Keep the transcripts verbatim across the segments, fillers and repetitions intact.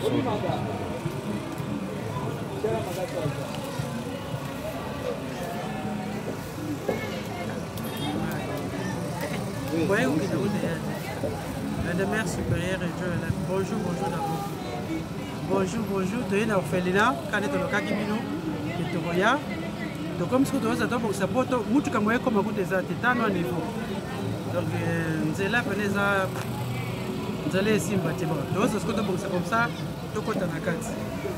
Voyez où il est. La demeure supérieure et Dieu. Bonjour, bonjour d'abord. Bonjour, bonjour. Tu es dans l'orphelinat. Quand tu es dans le Kakimino, tu es Toya. Donc, comme ce que tu as dit, tu as dit, tu as dit, comme tu as dit, tu as dit, niveau. Donc, nous sommes là, nous allons ici, nous allons ici. Donc, ce que tu as dit, c'est comme ça, tu as dit, tu as dit.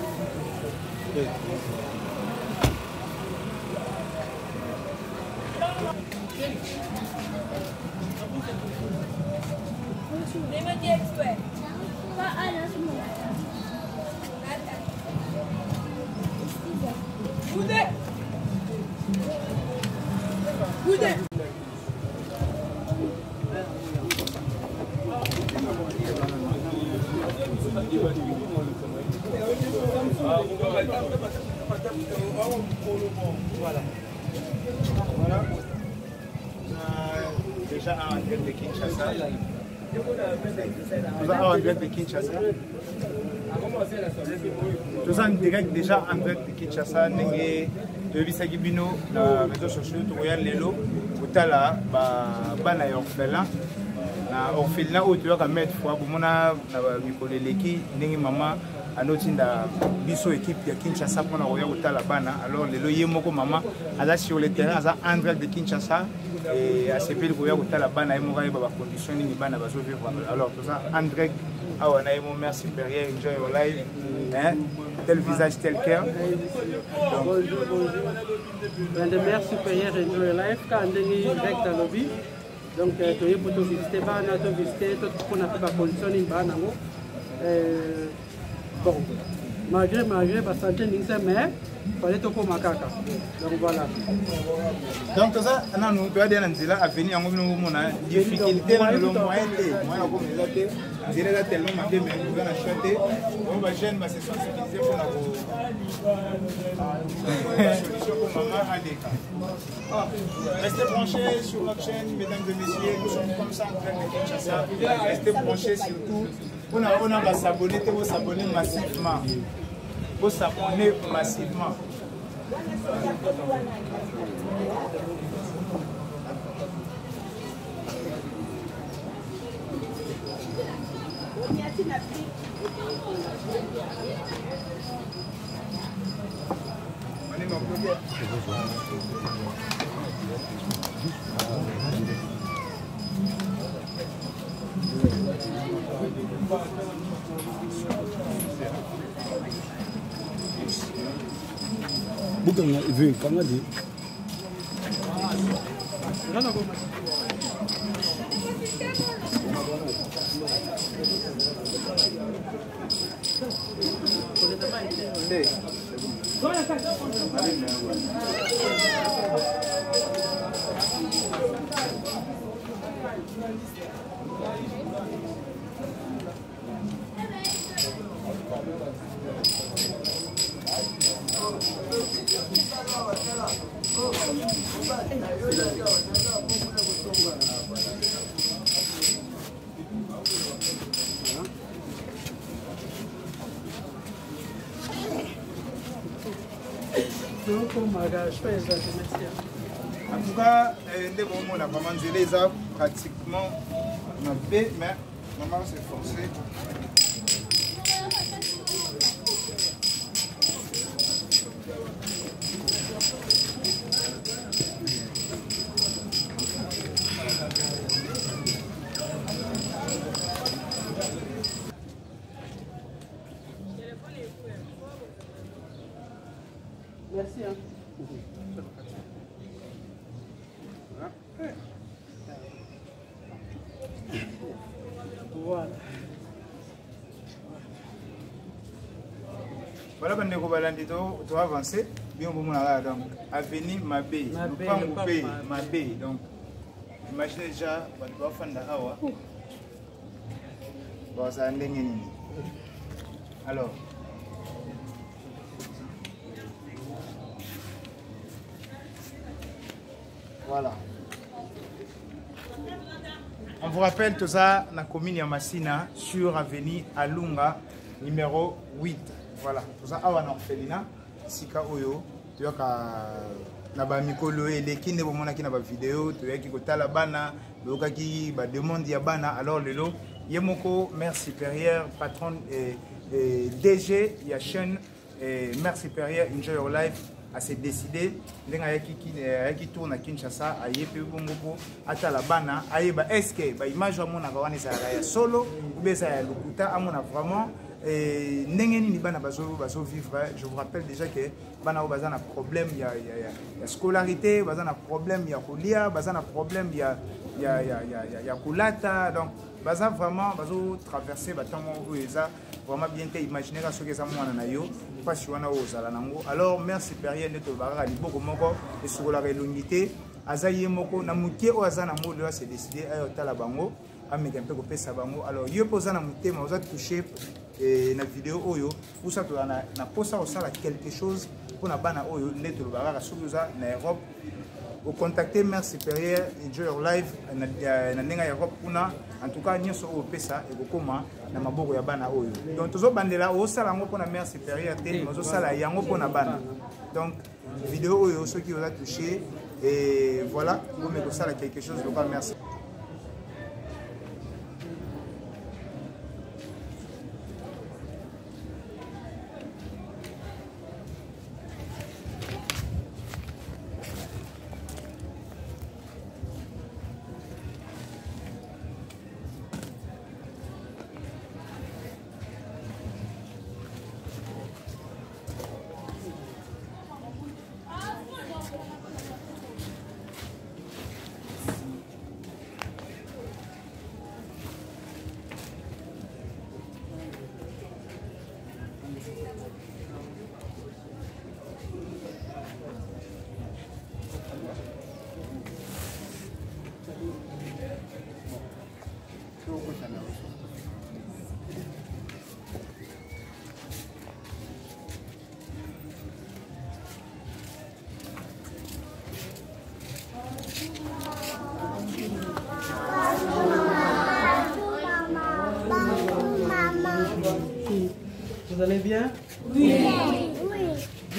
Voilà. Voilà. Déjà en direct de Kinshasa. Nous avons en direct de Kinshasa. Nous avons en direct déjà en direct de Kinshasa. Nous avons bino na réseaux sociaux. Nous avons lelo utala bana orphelin. Na orphelin où tu as mettre fois pour mona na bikoleleki ndenge mama anotinda biso équipe ya Kinshasa pour na roya utala bana. Alors lelo yemoko mama ala sur le terrain aza en direct de Kinshasa et à ce pays roya utala bana yemoko ba ba condition ni bana bazo vivre. Alors tout ça en direct awa na yemo mère supérieure enjoy your life hein tel visage tel cœur. Bonjour bonjour. La mère supérieure enjoy your life quand ndenge direct à lobby. Donc, tu es pour te visiter, tu as visité, tout ce qu'on a fait la condition de Banango. Bon, malgré, malgré, parce que santé, mais il fallait tout pour Makaka. Donc voilà. Donc, ça, nous devons dire à venir, on a des difficultés dans le moyen. Moi, on dirait tellement que nous avons acheté. On va gêner, mais c'est sensibiliser pour la solution pour maman à des cas. Restez branchés sur notre chaîne, mesdames et messieurs. Nous sommes comme ça en train de Kinshasa. Restez branchés surtout. On a, on a s'abonner, vous s'abonner massivement. Vous s'abonner massivement. Bukan vu comment dit. En tout cas, les moments là, maman les a pratiquement mais maman s'est forcée. Merci. Hein. Voilà. Voilà, quand on va tu vas avancer. Bien, on va donc avenue Mabé, nous pas Mabé, Mabé. Donc, imaginez déjà, on va faire la awa. Bon, ça alors. Voilà. On vous rappelle tout ça, la commune Yamassina sur avenue Alunga, numéro huit. Voilà, tout ça, awa na orphelinat, sika oyo, tu vois na ba mikolo eleki nde bomonaki na ba vidéo, tu vois ki kotala bana, lokaki ba demande ya bana, alors lelo, yemoko mère supérieure, patronne et, et D G, ya chaîne et mère supérieure Enjoy Your Life a s'est décidé, ndenga yaki ki tourne à Kinshasa, a yepe bongo atala bana, ayeba est-ce que ba image amona ka wana ezala ya solo ou bien ça ya lokuta amona vraiment et n'engeni ni bana bazo bazo vivre. Je vous rappelle déjà que bana o bazana problème il y a il y a il y a scolarité, bazana problème il y a kolia, bazana problème il y a il y a il y a il y a il y a kulata, donc baza vraiment bazo traverser batango oeza vraiment bien te imaginer ka soki eza mwana na yo pasi wana ozala nango. Alors mère supérieure neto baraka liboko moko esukola relongité azaye moko na mukie o azana molo a se décider ayo tala bango ameka mpe kopesa bango. Alors yo poza na mutema oza toucher et na vidéo oyo usa to na na posa osala quelque chose pour na bana oyo neto baraka soki oza na Europe au contacter mère supérieure Enjoy Your Life na nenga Europe kuna en tout cas nyoso o pesa e kokoma na maboko ya bana oyo. Donc tozo bandela o sala ngo pona mère supérieure te mozo sala yango pona bana. Donc vidéo oyo ceux qui ont touché et voilà vous me sala quelque chose de pas merci. Vous allez bien? Oui. Oui.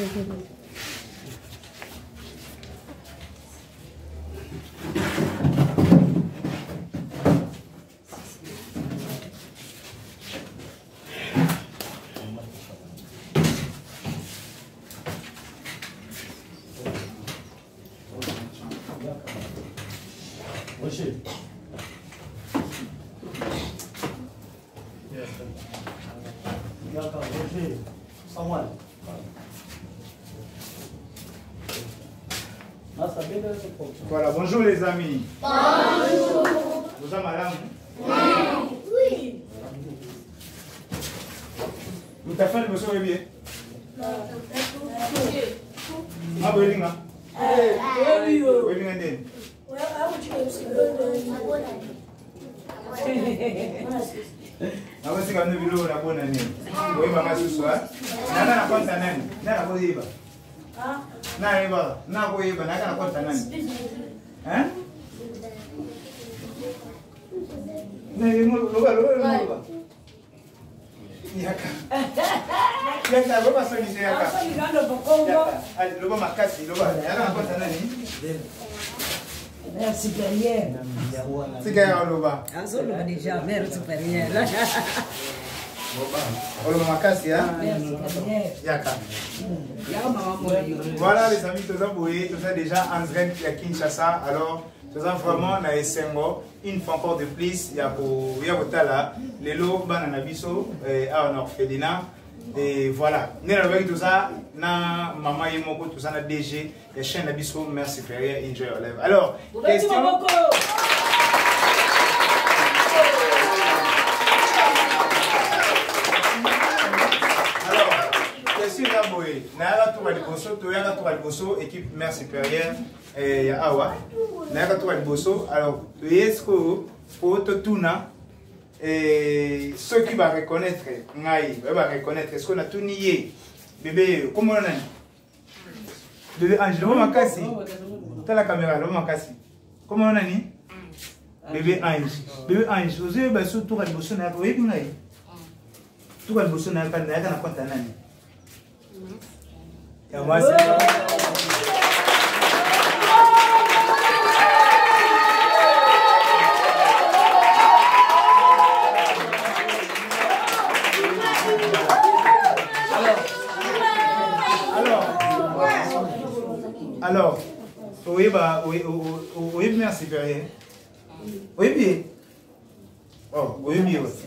Voilà, bonjour les amis. Bonjour. Vous avez madame? Oui. Vous t'avez fait le monsieur ou bien? Ah, vous êtes là? Oui, oui. Vous êtes là? Ah, vous êtes là? Vous êtes là? Bonne année. Vous êtes là ce soir? Nana na konta nani? Nana ko yiba? Ah? Nana yiba? Nana ko yiba? Nana na konta nani? Hein? Nani mo loba loba loba. Yaka. Yaka loba so ni yaka. Ah, so ni ngalo bokongo. Ah, loba makasi loba. Nana na konta nani? Mère supérieure. C'est quoi loba? Ah, so loba déjà mère supérieure. Voilà les amis, tout ça tout ça déjà en direct à Kinshasa. Alors, tout ça vraiment na esengo une fois encore de plus, il y a pour il y a pour là les lots banana biso et à un orphelinat et voilà. Nous avons tout ça na maman yemoko tout ça na D G et chaîne na biso mère supérieure Enjoy Your Life. Alors, question. Naga Tour Aliboso, Toyaka Tour Aliboso, équipe mère supérieure et Awa. Naga Tour Aliboso, alors, est-ce que pour Totuna, et ceux qui vont reconnaître, Ngaï, va reconnaître, est-ce qu'on a tout nié? Bébé, comment on a dit? Bébé Ange, l'homme a cassé. T'as la caméra, l'homme a cassé. Comment on a dit? Bébé Ange. Bébé Ange, vous avez surtout Aliboso, n'a pas eu Ngaï. tout le monde n'a pas de compte à l'année. Et moi, c'est alors, oui, bah, oui, oui, merci, supérieur. Oui, bien. Oh, oui, bien aussi.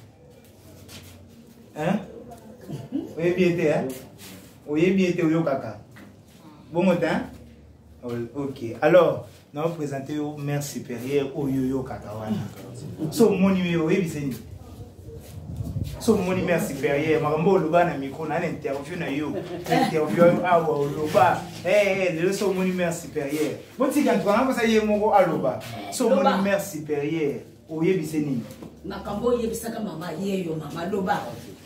Hein? Oui, bien, hein? Oui, bien, t'es au caca. Bon matin? Ok. Alors, nous allons présenter au maire supérieur au yo-yo kakawana. So, mon numéro, oui, c'est so mon maire supérieur, Marambo Luba na micro, na interview na yo. Interview à Luba. Eh, le so mon maire supérieur. Bon, si quand tu vas ça y est mon à Luba. So mon maire supérieur, au yebiseni. Makambo yebisaka mama yeyo mama Luba.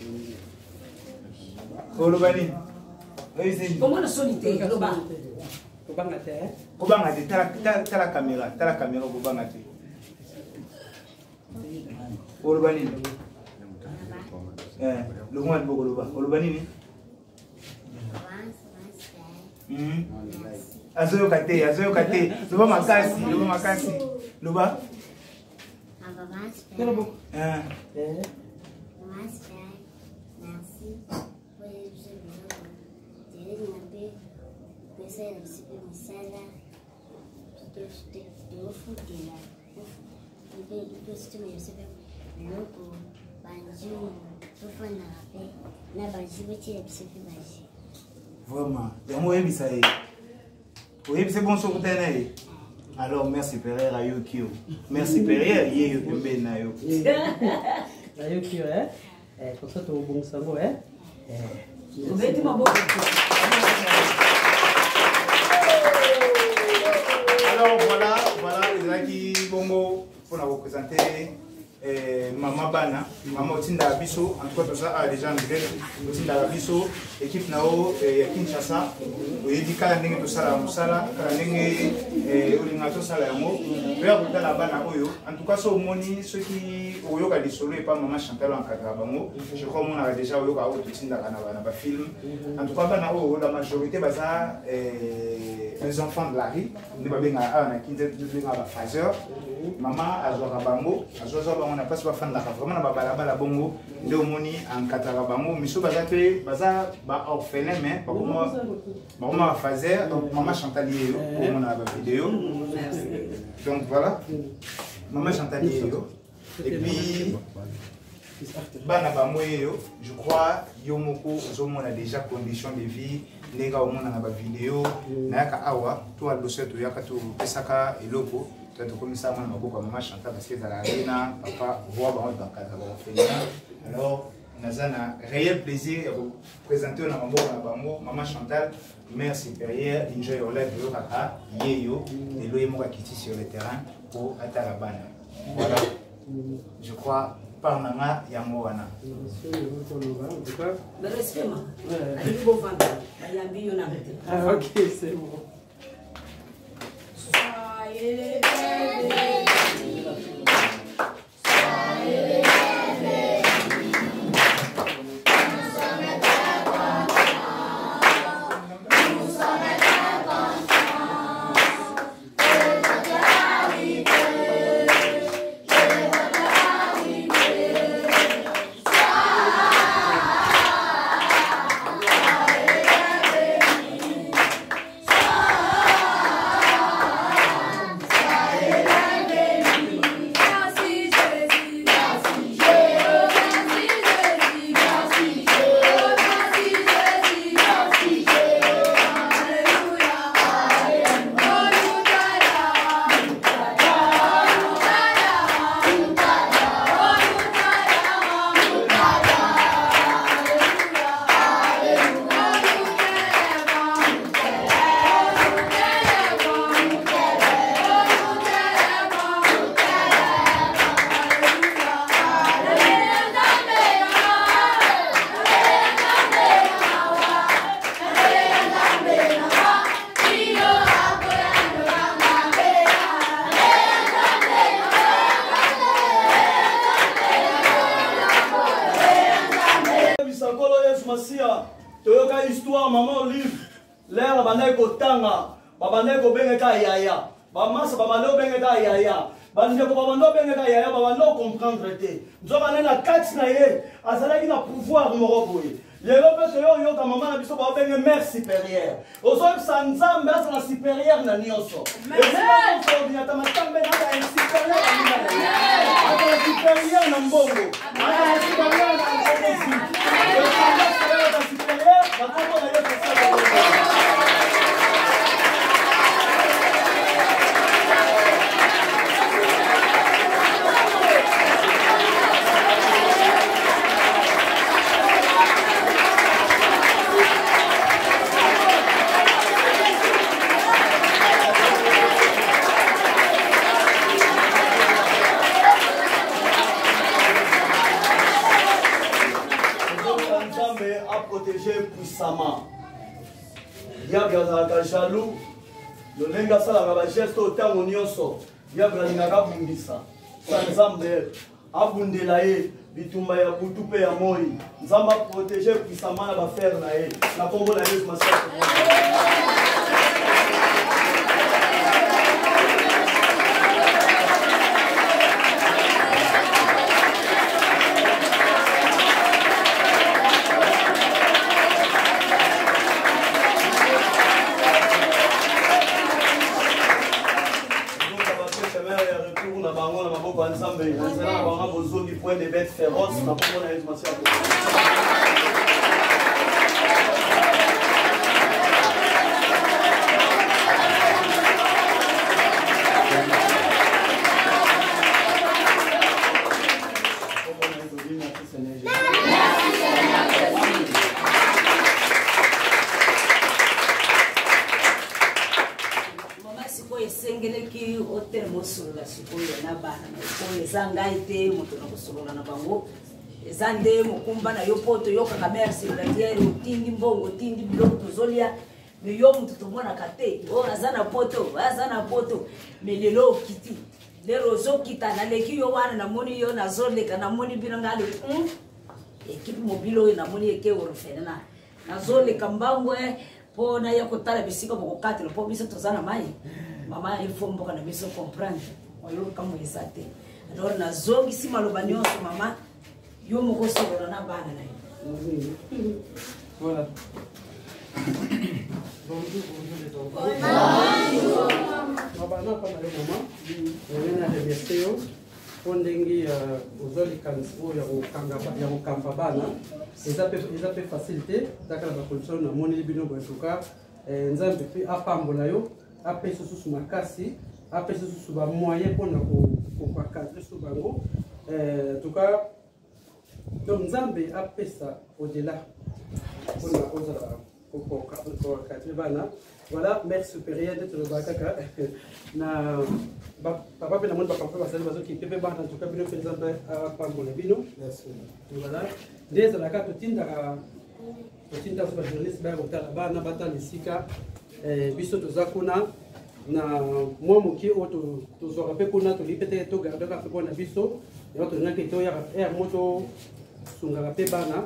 Au Luba ni. Comment le solité Luba? Kobanga te. Kobanga te, t'as la caméra, t'as la caméra kobanga te. Au Luba ni. Eh, le mois de Bogoloba. Oloba nini? Hmm. Azoyo kate, azoyo kate. Loba makasi, loba makasi. Loba? Merci. Eh. Merci. Vraiment, oui, c'est bon sur le terrain. Alors, merci Pérère à Yokio. Merci Pérère, il y a eu na yo. Na Yokio, hein? Eh, pour ça, tu as un bon sango, hein? Eh. Alors, voilà, voilà, les gens qui vont vous présenter. Eh, Maman Bana, Maman Otinda Bisso, en tout cas, tout ça a déjà en direct. Otinda Bisso, équipe Nao, Kinshasa, Oyebi Kalandeng, tout ça, Moussala, Kalandeng, Olinga, tout ça, Yamo, Vers la Bana Oyo. En tout cas, ce moni, ceux qui Oyo a dissolu et pas Maman Chantal en Kagabango, je crois qu'on a déjà Oyo Kao, Otinda Kanaba film. En tout cas, Bana Oyo, la majorité, baza, les enfants de la rue, nous avons un quinzaine de Pfizer. Maman a joué à Bango, a joué à Bango, on n'a pas souvent fan de la vraiment la balaba la bongo, de moni en Katarabango, mais ce bazar fait bazar ba orphelin mais par contre maman a Pfizer, donc maman Chantalier pour mon vidéo. Donc voilà, maman Chantalier et puis Bana Bamoyo, je crois Yomoko Zomo a déjà conditions de vie. Les gars au monde dans la vidéo, Naka Awa, toi le dossier tu yaka tu pesaka et logo, tu as comme ça mon mabo comme maman Chantal parce que dans la arena, papa voit dans dans cadre féminin. Alors Nazana réel plaisir de présenter na mabo na bango maman Chantal, mère supérieure, enjoy your life yo kaka yeyo et lo yemo kiti sur le terrain pour atarabana. Voilà. Je crois par Nana Yamoana. Le respect, ma. Il faut vendre. Il y a un billet, on a arrêté. Ah, ok, c'est bon. Soyez bénis. Soyez Rosia, toyoka histoire maman Olive. L'air bandai kotanga, babandai ko bengeka yaya. Bamasa babando bengeka yaya. Bande ko babando bengeka yaya, babando comprendre te. Nzokana na kati na ye, azalaki na pouvoir moko boye. Lelo pe toyo yo ka maman na biso ba benge mère supérieure. Ozo sanzambe asa na supérieure na nyonso. Amen. So bien ta matambe na ka supérieure na nyonso. Ata supérieure na mbongo. Ata supérieure na mbongo. Ata supérieure na kombo na yo pesa. Puissamment. Diable azalaka jaloux. Le lenga salaka ba geste otango nyonso. Diable alingaka bundisa. Sa nzambe abundela ye bitumba ya butu pe ya moi. Nzamba protéger puissamment na ba faire na ye. Na kombo na Yesu Masiya. Point des bêtes féroces, ma pauvre n'a pas sengeleki hotel mosolola sikoyo na bana na ezanga ite moto na kosolola na bango ezande mokumba na yo poto yo kaka merci supérieure otindi mbongo otindi biloko tozolia me yo moto tomona kate o azana poto azana poto me lelo okiti lero ozokita na leki yo wana na moni yo nazoleka na moni bino ngalo ekipe mobilo oyo na moni eke orofene na nazoleka mbango po na ya kotala bisika bokokatela po biso tozana mai mama il faut mboka na biso comprendre oyo kama ezate alors na zongi si maloba nyonso mama yo moko solo na bana na yo voilà. Bonjour, bonjour les enfants. Mabana pa na mama on a remercié yo pondengi ozoli kanso ya kokanga ya kokamba bana ezape ezape facilité takala ba solution na moni bino bo tuka nzambe pe apambola yo après ce sous makasi après ce sous ba moyen pour na ko ko cadrer sous bango en tout cas donc nzambe après ça au delà pour na oza ko ko ko cadrer bana voilà mère supérieure de le bakaka na papa pe na monde ba papa ba sali bazo ki pepe bana en tout cas bino fait nzambe apambola bino voilà des la carte tinda tinda sur journaliste ba ko tala bana batali sika biso toza kuna na mwa moki oyo tozwaka mpe kuna tolipete togardaka mpe mpona biso yango tolingaki toyaka aire mo tosungaka mpe bana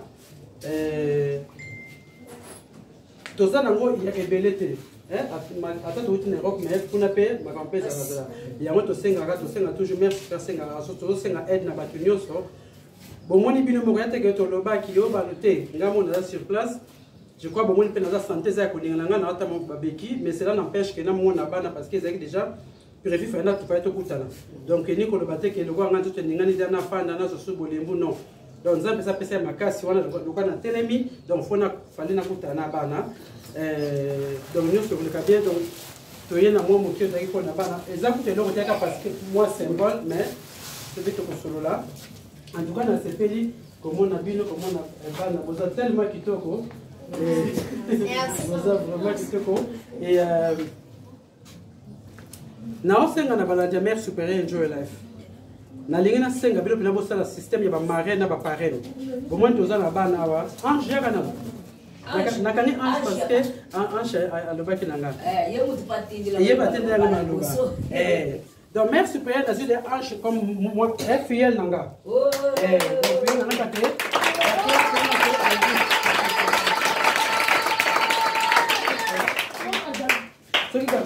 toza nango ya ebele te ata touti na europe mais kuna mpe makambo mpe ezalazala yango tosengaka tosenga toujours mer tosengaka tozosenga aide na bato nyonso bomoni bino moko ya teke tolobaki yo bano te nga mo naza sur place. Je crois que bon, la santé est babeki, mais cela n'empêche que nous avons bana parce qu'ils ont déjà prévu faire notre paille tout ça. Donc ni ko le baté que le gars ngana tout ngani dana fanda na so bolembu non. Donc ça peut ça peut ma casse wana le gars na telemi donc faut na fali na kutana bana euh donc nous sur le cabine donc to yena mo mo kyo zaki ko na bana exactement le gars parce que moi symbole mais c'est vite ko solo là. En tout cas na sepeli comme on a bino comme on a bana boza tellement kitoko. Merci. Vraiment kitoko et euh na osenga na baladi mère supérieure enjoy life na lingina senga bilo pina bosa la système ya ba marraine na ba parraine au moins toza na bana wa ange ya kana na kani ange parce que ange alobaki nanga eh ye mutu patindi la ye patindi la na loba eh donc mère supérieure na des anges comme moi est fidèle nanga eh donc fidèle nanga te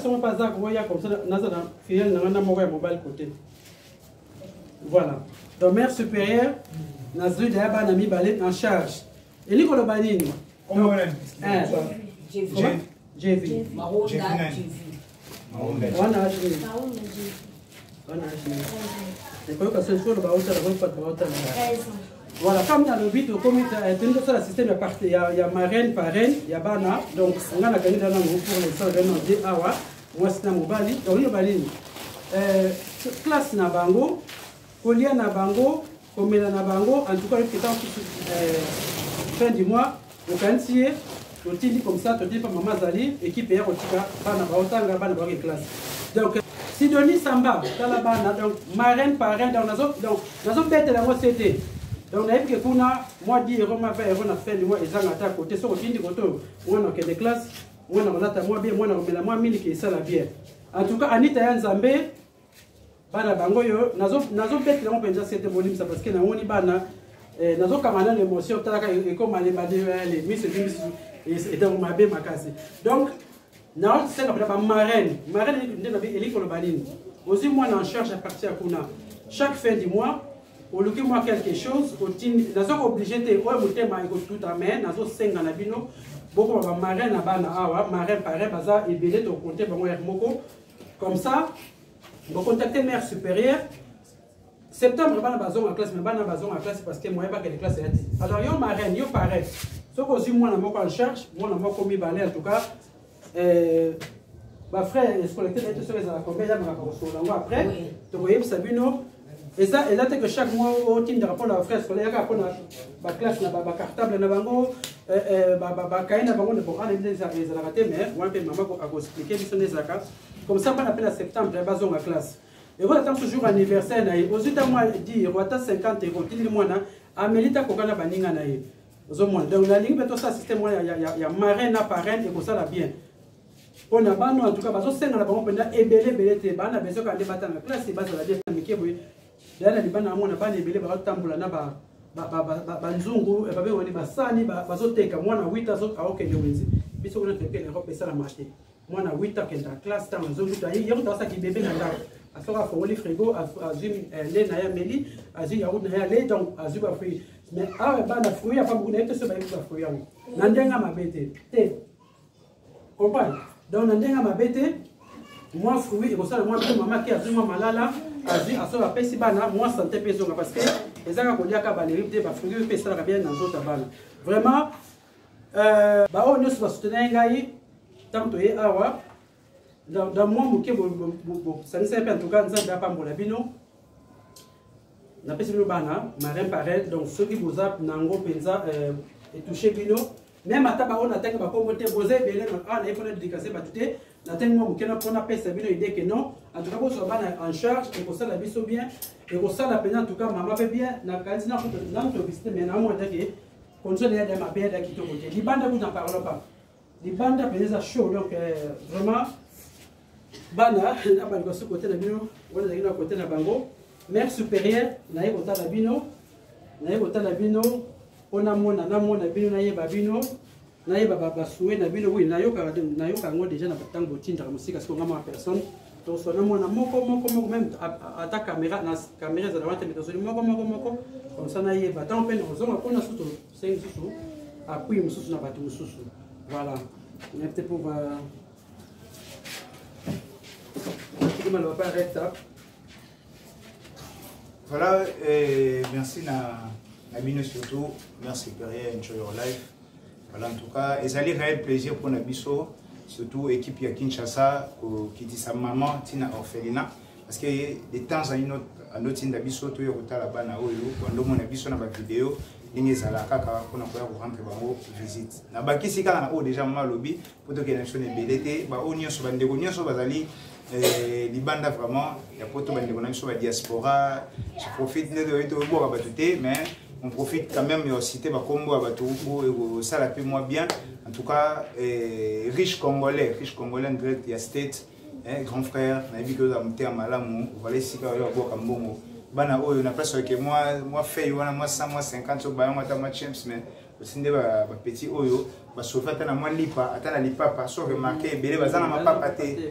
son pas ça comme ça dans un filiale dans un mobile côté. Voilà. Donc mère supérieure Nazri d'Aba Nami Balé en charge. Et Nicolas Banini. Comment on est? J'ai vu. J'ai vu. Maronda, j'ai vu. On a acheté. On a acheté. Et puis quand c'est sur le bateau, la bonne fois de bateau. Voilà, comme dans le but, comme il y a un système de partie, il y a marraine, parraine, il y a Bana. Donc on a gagné dans le groupe pour les sols de dit Awa. Moi c'est un mobile. Donc il y a Balini. Classe na bango, colia na bango. Comme il y a bango, en tout cas, fin du mois, au quinzième, on dit comme ça, on dit pas maman Zali, équipe hier au Tika, Bana Baotanga, Bana Bagi classe. Donc, Sidonie Samba, dans la bana, donc marraine, parrain, dans la zone, donc, dans la zone bête de la société. Donc, on a vu que Kuna, moi, dit, Roma, on a fait du mois, ils ont attaqué côté, sur le fin du côté, moi, on a des classes, moi, on a moi bien, moi, on a moi, mille qui est ça la bière. En tout cas, Anita Yanzambé, bana bango yo nazo nazo bête là on peut déjà c'était volume ça parce que na woni bana nazo kamana l'émotion talaka et comme aller bader les miss et donc ma bé makasi donc na c'est comme la marraine marraine de la vie ko le baline aussi moi en charge à partir à kuna chaque fin du mois au lieu moi quelque chose au team nazo obligé de ouais mutema iko tout à main nazo senga na bino beaucoup ba marraine na bana awa marraine pareil baza et belé to compter bango moko comme ça. Vous contactez mère supérieure. Septembre, je vais en classe, mais je vais en classe parce que moi, je ne sais pas quelle classe est. Alors, il y a marraine, il y a pareil. Sauf que si moi, je suis en charge, moi, je suis commis balai en tout cas. Ma frère, je suis collecté d'être sur les accompagnés, je vais vous après. Donc, vous voyez, Sabino. Et ça, et là, c'est que chaque mois, au team de rapport à la frère scolaire, il y a ma classe, ma cartable, ma bango, ma cahier, ma bango, pour aller les arrêter, mais moi, je vais vous expliquer, je vais vous comme ça, on appelle à septembre, je vais vous en classe. Et voilà, tant que jour anniversaire, aux États-Unis, il y a cinquante euros, il y a Amélie, il y a Baninga. Donc, la ligne, ça, système, il y a marraine, parraine, et ça, la bien. On a ban en tout cas, parce que c'est dans la banque, on a ébélé, ébélé, on a besoin d'aller battre la classe, c'est bas à la bien, mais qui est d'ailleurs, les banques, on a pas ébélé, on a tamboula, banzungu, et pas on est basani, bazoteka, moi, on a huit autres, à aucun niveau. Puis, on a fait l'Europe et ça la maté. Moi, on a huit ans qui est dans la classe, dans la zone, il y a un qui bébé dans la à faire un le frigo, à Zim, les Naya Meli, à Zim, Yaoud Naya, les donc, à Zuba fruit. Mais ah, ben, la fruit, il n'y a pas beaucoup de choses, il y a fruit. Nandenga ma bête. Comprends? Donc, Nandenga ma bête, moi, fruit, et pour ça, moi, maman qui a Zuma Malala, à Zim, à Sola Pessibana, moi, santé Pesonga, parce que les gens qui ont dit que les fruits, ils sont bien dans d'autres balles. Vraiment, euh, bah, on ne se va soutenir un gars, tant que awa. Dans moi, ça ne sert pas en tout cas, nous n'avons pas de bino. Nous avons fait bana, marin pareil, donc ceux qui vous ont nango penza et touché bino. Même à taba on attend que va commenter poser, bien ah il faut le décasser pas tout. N'attend moi que nous prenons pas ce bino idée que non. En tout cas, vous soyez en charge et pour ça la vie soit bien et pour ça la peine en tout cas maman fait bien. Na quand nous dans notre visite mais na moi d'ailleurs, quand je l'ai dit ma père qui te côté. Les bandes vous n'en parlons pas. Les bandes peuvent être chaud donc vraiment. Bana, na bango sur côté de bino, on est à côté de bango. Mère supérieure, na ye côté de bino, na ye côté de bino, on a mon na mon na bino na ye babino, na ye baba basoué na bino oui, na yo ka na yo ka ngo déjà na tango tinda musique parce qu'on a ma personne. Donc on a mon na moko moko moko même à ta caméra na caméra za lawante mais sur moko moko moko comme ça na ye ba tant peine on a on a surtout cinq sous appui mususu na batu mususu. Voilà. On est peut-être pour voilà, et merci na Nabino surtout, merci Supérieur, enjoy your life. Voilà, en tout cas, et ça a un réel plaisir pour Nabiso, surtout l'équipe de Kinshasa, qui dit sa maman, Tina Orphelina, parce que de temps à une autre, à notre Nabiso, tu es au là-bas, quand on a Nabiso dans la vidéo, il y a la caca pour nous rentrer dans la visite. Na baki si kana o déjà mal lobby pour que les choses ne belete, ba o nyo so bande ko nyo so bazali les bandes vraiment, il y a pas tout bande ko na so ba diaspora, je profite de to bo ba tuté mais on profite quand même de citer ba kombo ba tout ça la paie moi bien. En tout cas, riche congolais, riche congolais direct il y a state, grand frère, na bi ko za mté malamu, voilà si ka yo bo kambongo. Bana oyo na place que moi moi fait wana moi cent moi cinquante so ba ngata ma champs mais aussi ndé ba petit oyo ba sauver ata na moi lipa ata na lipa pas so remarquer belé bazana ma papa té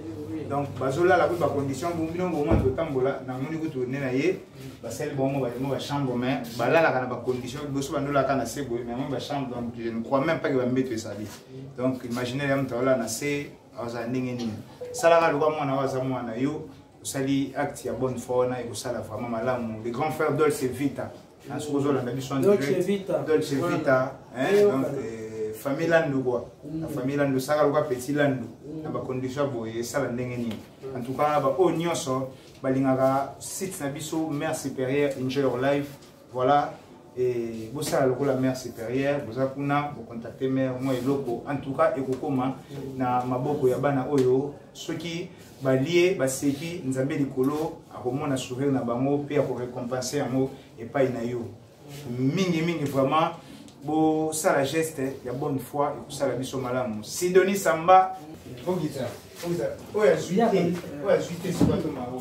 donc bazola la ba condition bon bino bon man totambola na moni ko tourner na ye ba sel bon mo ba mo ba chambre mais ba la la kana ba condition boso ba ndola kana se boy mais mo ba chambre donc je ne crois même pas que va mettre ça ali donc imaginez yam tola na se aza ndenge nini sala ka luka mwana waza mwana yo sali acte ya bonne foi na e ko sala vraiment malamu les grands frères Dolce Vita na so zo la biso en Dolce Vita Dolce Vita hein donc famille Landu quoi la famille Landu ça ka petit Landu na ba condition boye sala ndenge nini en tout cas ba o nyonso balingaka site na biso mère supérieure enjoy your life voilà et vous ça la mère supérieure vous akuna vous contacter mère moi eloko en tout cas ekokoma na maboko ya bana oyo soki balié baseki nzambe likolo akomona sourire na bango pe ako récompenser yango epai na yo mingi mingi vraiment bo ça la geste ya bonne foi et ça la biso malamu Sidonie Samba bon guitare bon guitare oya juité oya juité c'est pas tout marron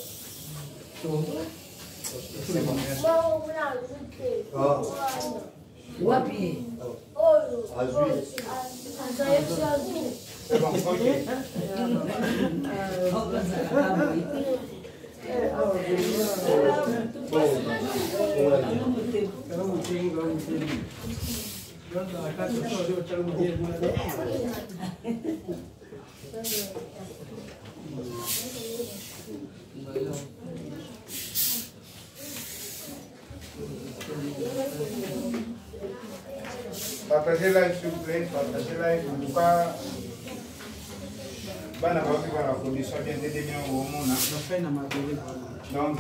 c'est bon wapi c'est bon ok partagez live s'il vous plaît, partagez live en tout cas bana ba qui va la condition bien déterminée au monde donc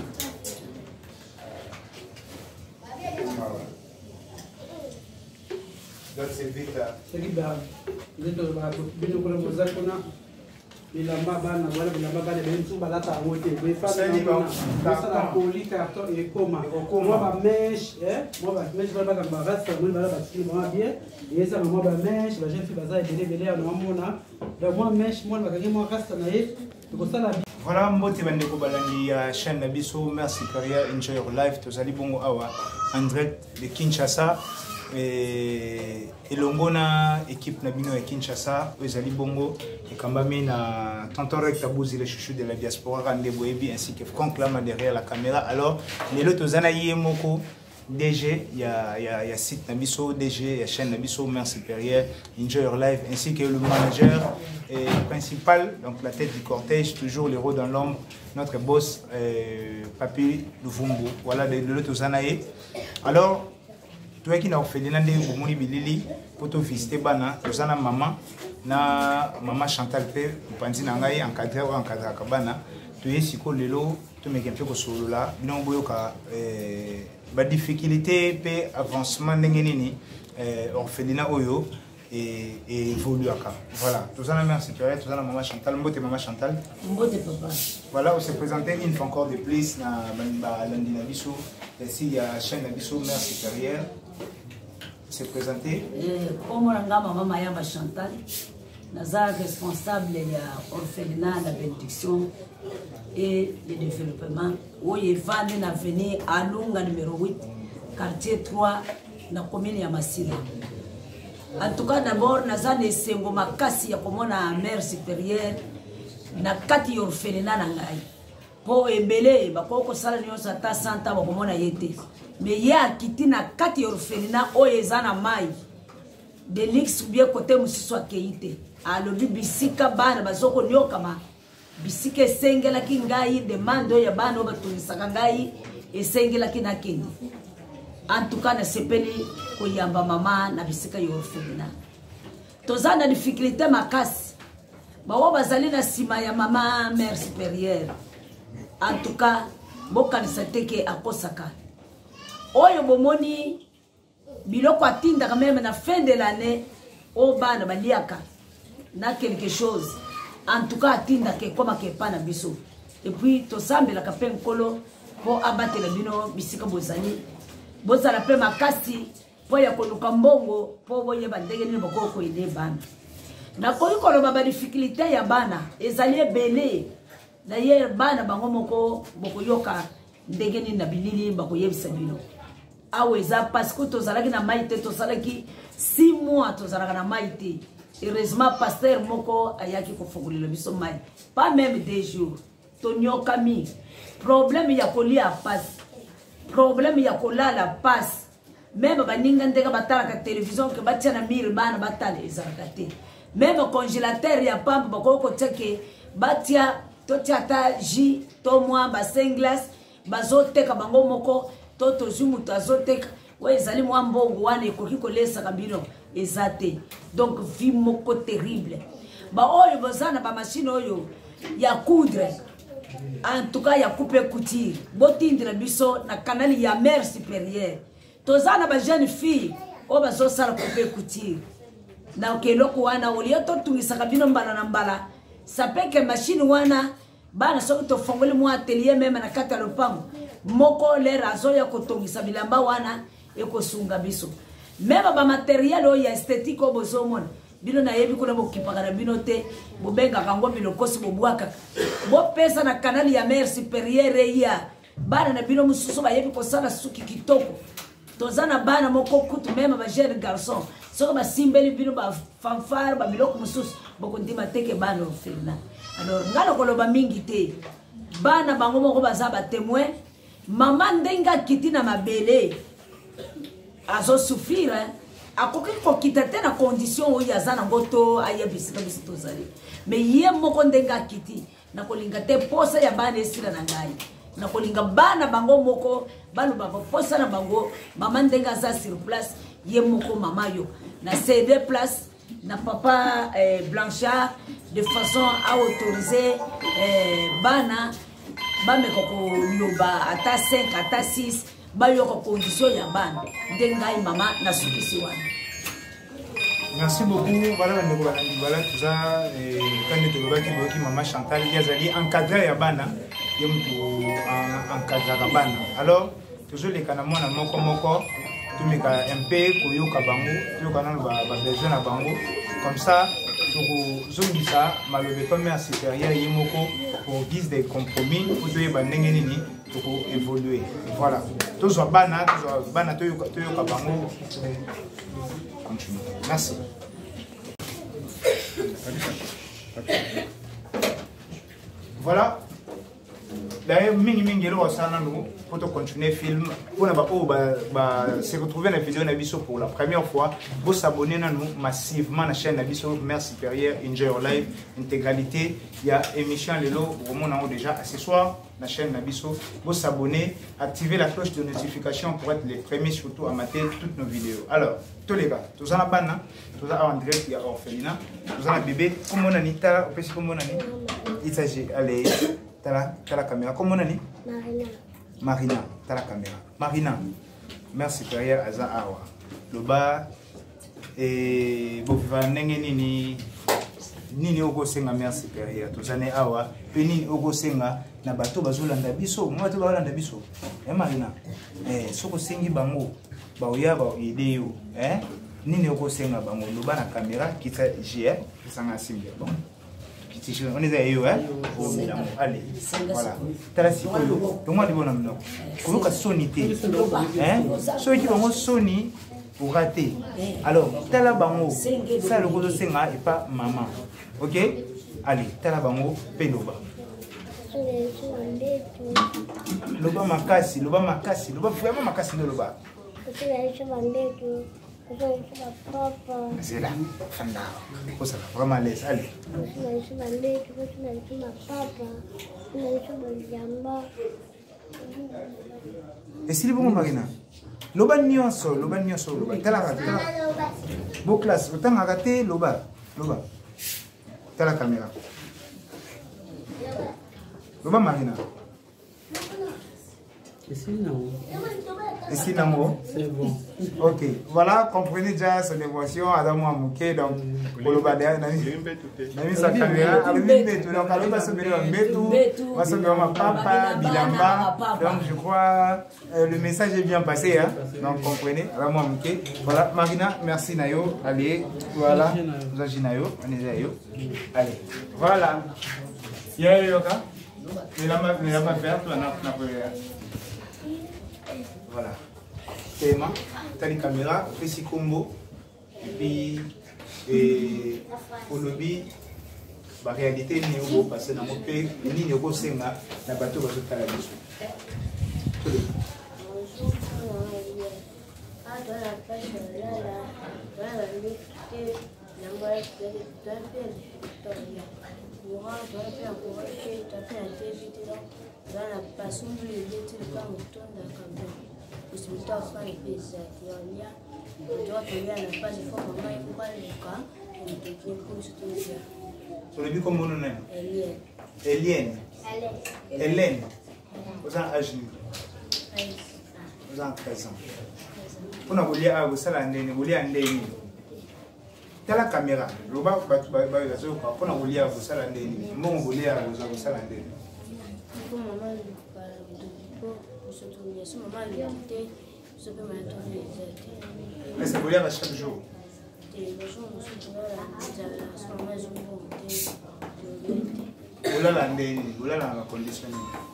donc c'est vite c'est libéral ndio ba bino kuna mozali kuna bilamba bana wala bilamba bana bentu balata ngote befasa na sala poli carton et koma moi ba mèche eh moi ba mèche ba ba ba rasta moi ba ba tiki moi bien et ça moi ba mèche ba jeune fille baza ebele bele na mona donc moi mèche moi ba kaki moi rasta na ye ko sala voilà mbote bande ko balandi ya chaîne na biso mère supérieure enjoy your life tozali bongo awa en direct de Kinshasa et elongona équipe na bino ya Kinshasa ezali bongo ekambami na tonton Recta Bouzi le chouchou de la diaspora Rande Boebi ainsi que Franck Lama derrière la caméra. Alors lelo tozana yé moko D G ya ya ya site na biso D G ya chaîne na biso mère supérieure enjoy your life ainsi que le manager et principal donc la tête du cortège toujours l'héros dans l'ombre notre boss euh, Papi Luvumbu voilà de lelo tozana yé. Alors toi qui n'a fait des nandés au moni bilili pour te visiter bana tozana maman na maman Chantal pe panzi na ngai encadré ou encadré kabana tu es siko lelo to me kempe ko solo la bino boyoka eh ba difficulté pe avancement ndenge nini eh orphelinat oyo et et évolue aka voilà tozana mère supérieure tozana maman Chantal mbote maman Chantal mbote papa voilà on s'est présenté une fois encore de plus na ba landina biso ici il y a chaîne biso mère supérieure se présenter. Comme on a maman Mayamba Chantal, Nazar responsable de l'orphelinat, la bénédiction et le développement. Où il va dans l'avenir à Lunga numéro huit, quartier trois, dans la commune de Massila. En tout cas, d'abord, Nazar est Sengo Makasi, comme on a mère supérieure, na kati orphelinat nangai. Pour ebele, bako sala nyonso ata santa bakomona yete. Mais il y a quitté na kati orphelinat o ezana mai de lix ou bien côté musiso akeite alobi bisika bana bazoko nyokama bisika esengela kingai demande ya bana batulisaka ngai esengela kinakindi en tout cas na sepeli ko yamba mama na bisika yo orphelinat tozana difficulté makasi bawo bazali na sima ya mama mère supérieure en tout cas bokanisa teke akosaka oyo bomoni biloko atinda quand même na fin de l'année o bana baliaka na quelque chose en tout cas atinda ke koma ke pana biso et puis to sambela ka pe nkolo po abatela bino bisika bozali bozala pe makasi po ya koluka mbongo po boye bandenge ni bokoko ide bana na koyi koloba ba difficulté ya bana ezali ebele na ye bana bango moko bokoyoka ndenge ni na bilili bakoyebisa bino aweza parce que tozalaki na maite tozalaki six mois tozalaka na maite heureusement pasteur moko ayaki kofungulila biso mai pas même des jours tonyoka mi problème ya kolia passe problème ya kolala passe même baninga ndeka batala ka télévision ke batia na mille bana batala ezakate même congélateur ya pamba bakoko teke batia totia ta ji to mwa ba cinq glace bazoteka bango moko to tozumu tazoteka we ezali mwa mbongo wana ekoki kolesa kabino ezate donc vie moko terrible ba oyo bozana ba machine oyo ya coudre en tout cas ya couper couture botindira biso na canal ya mère supérieure tozana ba jeune fille o bazo sala couper couture na keloko wana olio to tungisa kabino mbala na mbala sapeke machine wana bana soki to fongoli mwa atelier même na kata lopango moko le razo ya kotongisa bilamba wana ekosunga biso même ba matériel o ya esthétique o bozomona bino na yebi kuna bokipaka bino te bobenga kango bilokosi bobwaka bo pesa na canal ya mère supérieure ya bana na bino mususu ba yebi ko sala suki kitoko tozana bana moko kutu même ba jeune garçon soko ba simbeli bino ba fanfare ba biloko mususu boko ndima teke bana ofina alors ngalo koloba mingi te bana bango moko baza ba témoin mama ndenga kiti na mabele azo souffrir akoki kokita te na condition oyo azana ngoto ayebisika biso tozali mais ye moko ndenga kiti na kolinga te posa ya bana esila na ngai na kolinga bana bango moko baloba posa na bango mama ndenga za sur place ye moko mama yo na cédé place na papa eh, Blanchard de façon à autoriser eh, bana bame koko loba ata cinq ata six bayoko condition ya bana ndengai mama na sukisi wana. Merci beaucoup. Voilà, nous voilà, voilà tout ça. Quand nous trouvons qui maman Chantal, il y a des encadrés à bana, il y a encadrés à bana. Alors, toujours les canamons à moko moko, tout me un peu koyo kabango, tout canan va va besoin à bango. Comme ça, pour zombi ça, malgré pas mère supérieure yimoko pour guise des compromis, pour tuer banengeni pour évoluer. Voilà. Tous à bana, tous à bana, tout tout kabango. Continue. Merci. Voilà. D'ailleurs, mingi mingi lo sana nous pour te continuer film. Pour ba oh ba ba se retrouver la vidéo Nabiso pour la première fois. Vous s'abonner à nous massivement à la chaîne Nabiso Mère Supérieure Enjoy Your Life intégralité. Il y a émission lelo vraiment on a déjà ce soir la chaîne Nabiso. Vous s'abonner, activer la cloche de notification pour être les premiers surtout à mater toutes nos vidéos. Alors, tous les gars, tous en bana, tous en André qui a orphelinat, tous en bébé, comme on a dit, t'as comme on a dit, il s'agit allez. T'as la caméra. Comment on a dit? Marina. Marina. T'as la caméra. Marina. Mère supérieure Aza Awa. Le bas. Et bon, nini nini ogo senga mère supérieure. Tous années Awa. Nini ogo senga na bateau bazolanda biso. Moi tu bazolanda biso. Eh Marina. Eh soko sengi bango. Ba oya ba idée yo. Eh nini ogo senga bango. Le bas na caméra qui fait G F. Qui s'en a simple. Bon. On est ailleurs, hein? Allez, voilà. T'as la psychologue. Donc, moi, je vais vous dire, comment que sonité, hein? Ceux qui vont sonner pour rater. Alors, t'as la bango, ça le gros senga et pas maman. Ok? Allez, t'as la bango, pédoba. Loba makasi, loba makasi, loba vraiment makasi de loba. C'est là, Fanda. C'est vraiment l'aise. Allez. Et si le bon Marina, loba nyonso, loba nyonso, loba. T'as la raté. Beau classe, autant raté, loba, loba. T'as la caméra. Loba Marina. Ici non. Ici non. C'est bon. Ok, voilà, comprenez déjà son émotion. Adam Amouké, donc, pour le bas derrière, Nami sa caméra, alors Mbetu, donc alors va se mettre Mbetu, va se mettre ma papa, Bilamba. Donc je crois euh, le message est bien passé, hein. Donc comprenez, Adam Amouké. Voilà, Marina, merci Nayo. Allez, voilà, vous avez Nayo, on est Nayo. Allez, voilà. Il y a eu Yoka. Il a ma verte, on a la première. Voilà. Théma, t'as les caméras, fais si combo. Et puis, et au lobby la réalité n'est pas passée dans mon pays ni ne kosenga na bateau bazo tala biso. Sur le but comme on est Eliane. Hélène. Vous avez âge vous avez treize ans. Vous avez à vous salandé, vous avez andé. T'as la caméra. Le bas va tu vas vas sur quoi? Vous avez à vous salandé. Moi vous avez à vous salandé. Mais c'est vous à chaque jour. Vous avez andé, vous avez la condition.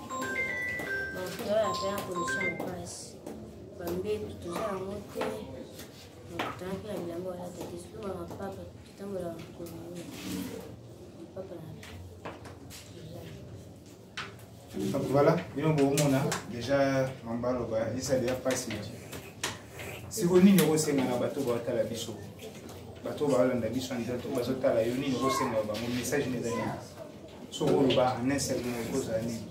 Donc voilà, déjà, ça déjà passé. Si vous n'avez pas de bateau, vous avez la bicho. Bateau, vous avez la bicho, vous avez la bicho, vous avez un message. So vous ba un seul mot aux années.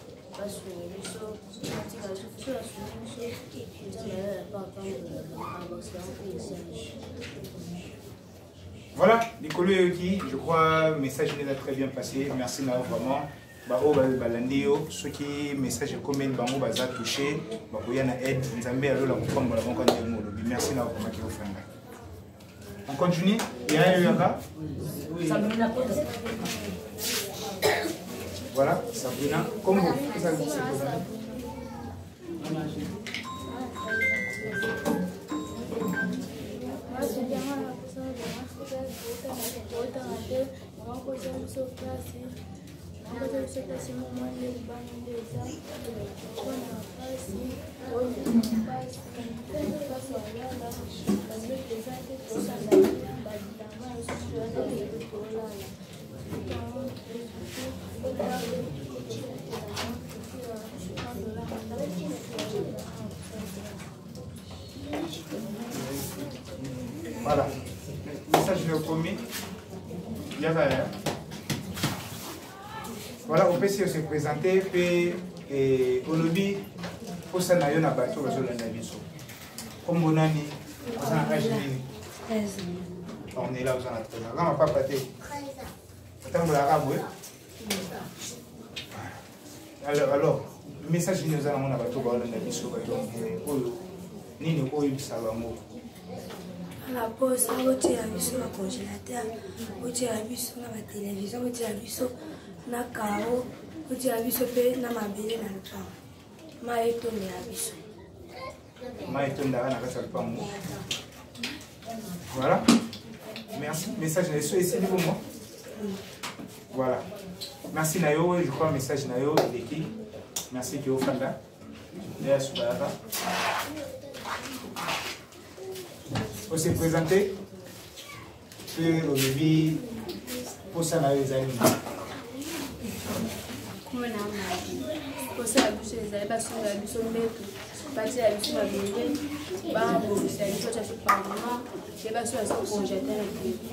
Voilà, Nicolas Yoki, je crois le message est très bien passé. Merci Nao vraiment. Bao balandio, ceux qui message comment bango baza touché, bako yana aide, nzambe alo la comprendre la banque de molo. Merci Nao vraiment qui offre. On continue. Il y a eu un voilà, Sabrina, comment vous faites ça? Voilà, le message je l'ai promis. Il y a voilà, on peut se présenter et au lobby pour ça n'a eu un bateau sur la navigation. Comme on a dit, on est là aux alentours. On n'a pas pâté. Attends, alors, alors, le message que nous avons un bateau sur la navigation. Ni ne peut y savoir. La pause, on va tirer la vis au congélateur, on va tirer la vis sur la télévision, on va tirer la vis sur la carreau, on va tirer la vis sur la mabelle dans le pain. Ma est tombée la vis. Ma est tombée dans le pain. Voilà. Merci. Message de ici pour moi. Voilà. Merci Nayo. Je crois le message Nayo l'équipe. Merci Kyo Fanda. Merci Baraka. On s'est présenté sur le début pour ça les amis. Comment on a pour ça les amis parce que la mission est partie la mission va venir bah bon c'est une chose sur parlement c'est pas sur le congélateur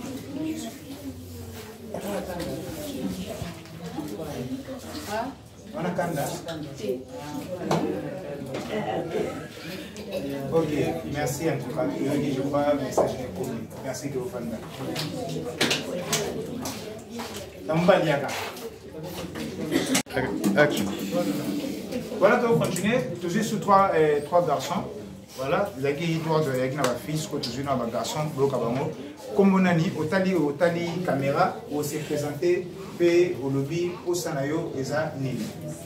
ah on a kanda. Ok, merci en tout cas. Je crois que le message est commun. Merci que vous faites ça. Voilà, donc continuer. Toujours sur trois, euh, trois garçons. Voilà, il y a qui doit de la fille, ce que tu as un garçon, bloc à bango. Comme on a dit, au tali, au tali caméra, on s'est présenté, fait au lobby, au Sanayo, et ça, Nil.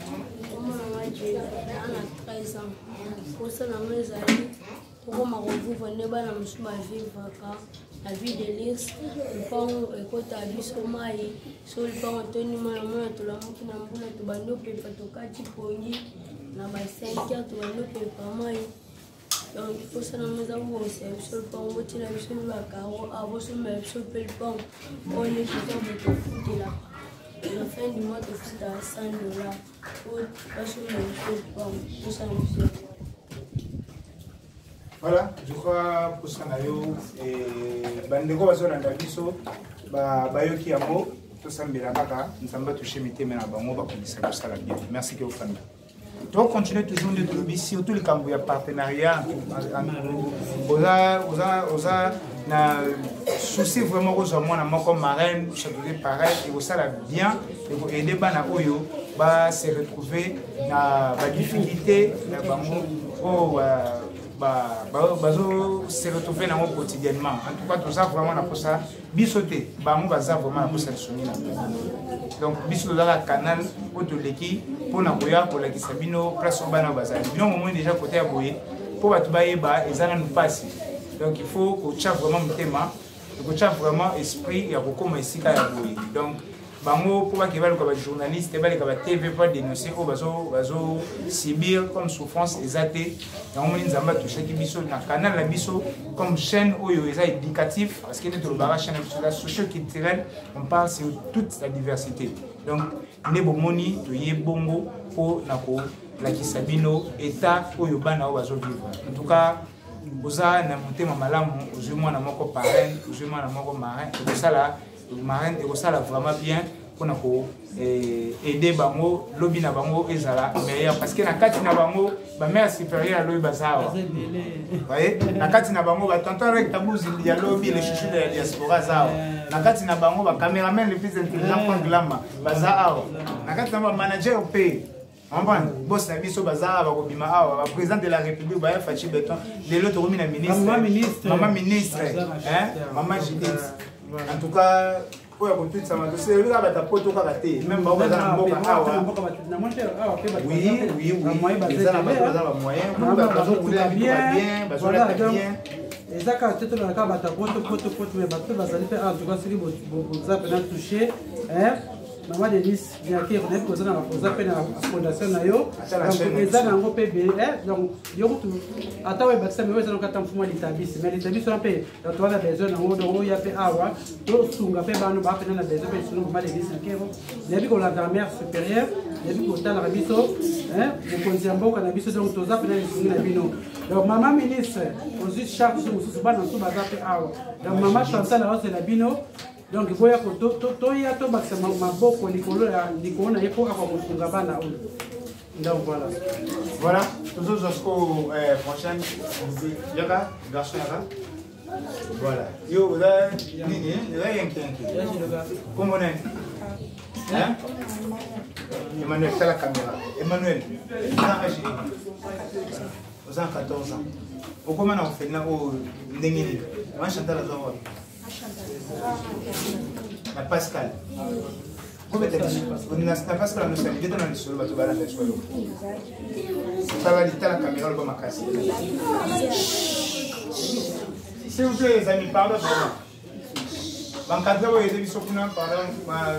treize ans. Pour ça, on a dit, pour ma revue, on est dans la vie la vie de l'Is, le pont, le côté à bus au maï, sur le pont, Anthony, ma maman, tout le monde qui n'a pas de bando, puis pas de quatre poni, la cinq heures, tout le monde qui est pas maï. donc osala meza bose biso lupango botina biso bakaro abosomela biso mpe lupango oyo nekita botofutela la fin du mois tofutela cent dollars po basomela biso lupango tosala biso. Voilà, je crois pour ça nayo et bandeko bazolanda biso ba bayoki yango tosambela kaka nzamba toucher mitema na bango bakomisa kosala bien. Merci que vous faites. Donc continuer toujours de trouver surtout les camps de partenariat oza oza oza na souci vraiment aux hommes na moko marraine chaque pareil et ça la bien et aider bana oyo ba se retrouver na ba difficulté na bango oh bah bazo se retrouver dans mon quotidiennement. En tout cas, tout ça vraiment na posa bisoté. Bah mon baza vraiment na posa soni na. Donc biso dans la canal pour tout l'équipe pour na boya pour la kisabino place au bana baza. Bino au moins déjà côté à boyer pour ba tubaye ba ezana nous passe. Donc il faut que tu vraiment mutema, que tu vraiment esprit ya kokoma isika ya boyer. Donc bango pour que va comme journaliste va comme T V pas dénoncer au bazo bazo subir comme souffrance exatée dans mon nzamba toucher qui biso na canal la biso comme chaîne oyo eza éducatif parce que dans le barrage chaîne la socio-culturelle on parle sur toute la diversité donc ne bomoni to ye bongo pour na ko la kisabino état oyo bana o bazo vivre en tout cas oza na motema malamu ozui mwana moko parrain ozui mwana moko marin et ça là marraine et ça là vraiment bien pour nous aider bango lobby na bango ezala meilleur parce que na kati na bango ba mère supérieure à lobby bazawa voyez na kati na bango ba tonton avec tabouzi ya lobby les chouchous de la diaspora zawa na kati na bango ba caméraman les plus intelligents point glama bazawa na kati na ba manager au pays Amban, boss na biso bazara ba kobima awa, président de la République ba Fachi Beton, de l'autre ministre, maman ministre, maman ministre, hein, maman Judith. En tout cas, pour la toute ça m'a dossier, lui là ta poto ka raté, même ba bazara mboka awa. Oui, oui, oui. Bazara bazara moyen, bazara rouler bien, bazara bien. Ezaka teto na ka bata poto poto poto mais bato bazali pe en tout cas sili bo za pena toucher, hein. Maman Denise vient qui on est posé dans la fondation nayo donc eza nango pe eh donc yo tout ata we bakisa mais eza nokata mfumo litabisi mais litabisi on pe donc on a besoin nango donc ya pe awa to sunga pe bano ba pe na besoin pe sunu Maman Denise nakero depuis qu'on la mère supérieure depuis qu'on tala biso hein on konzia mboka na biso donc toza pe na biso na bino donc maman ministre on dit charge sur mususu bana to baza pe awa donc maman Chantal na ose na bino. Donc, il faut que tout le monde soit maboko likolo ya likolo na yeko akwa kusunga bana oyo. Donc voilà. Voilà, toujours jusqu'au prochain yaka garçon yaka. Voilà. Yo là nini, là yanki yanki. Comment on est? Hein? Emmanuel, c'est la caméra. Emmanuel, tu as âgé. Vous avez quatorze ans. Comment on fait là au ndengini? Moi Chantal a zéro. La Pascal. Comment tu as la Pascal nous sommes dans le sol, tu vas dans le sol. Ça va la caméra le ma casse. S'il vous plaît les amis, pardon. L'encadreur est devenu surprenant pardon.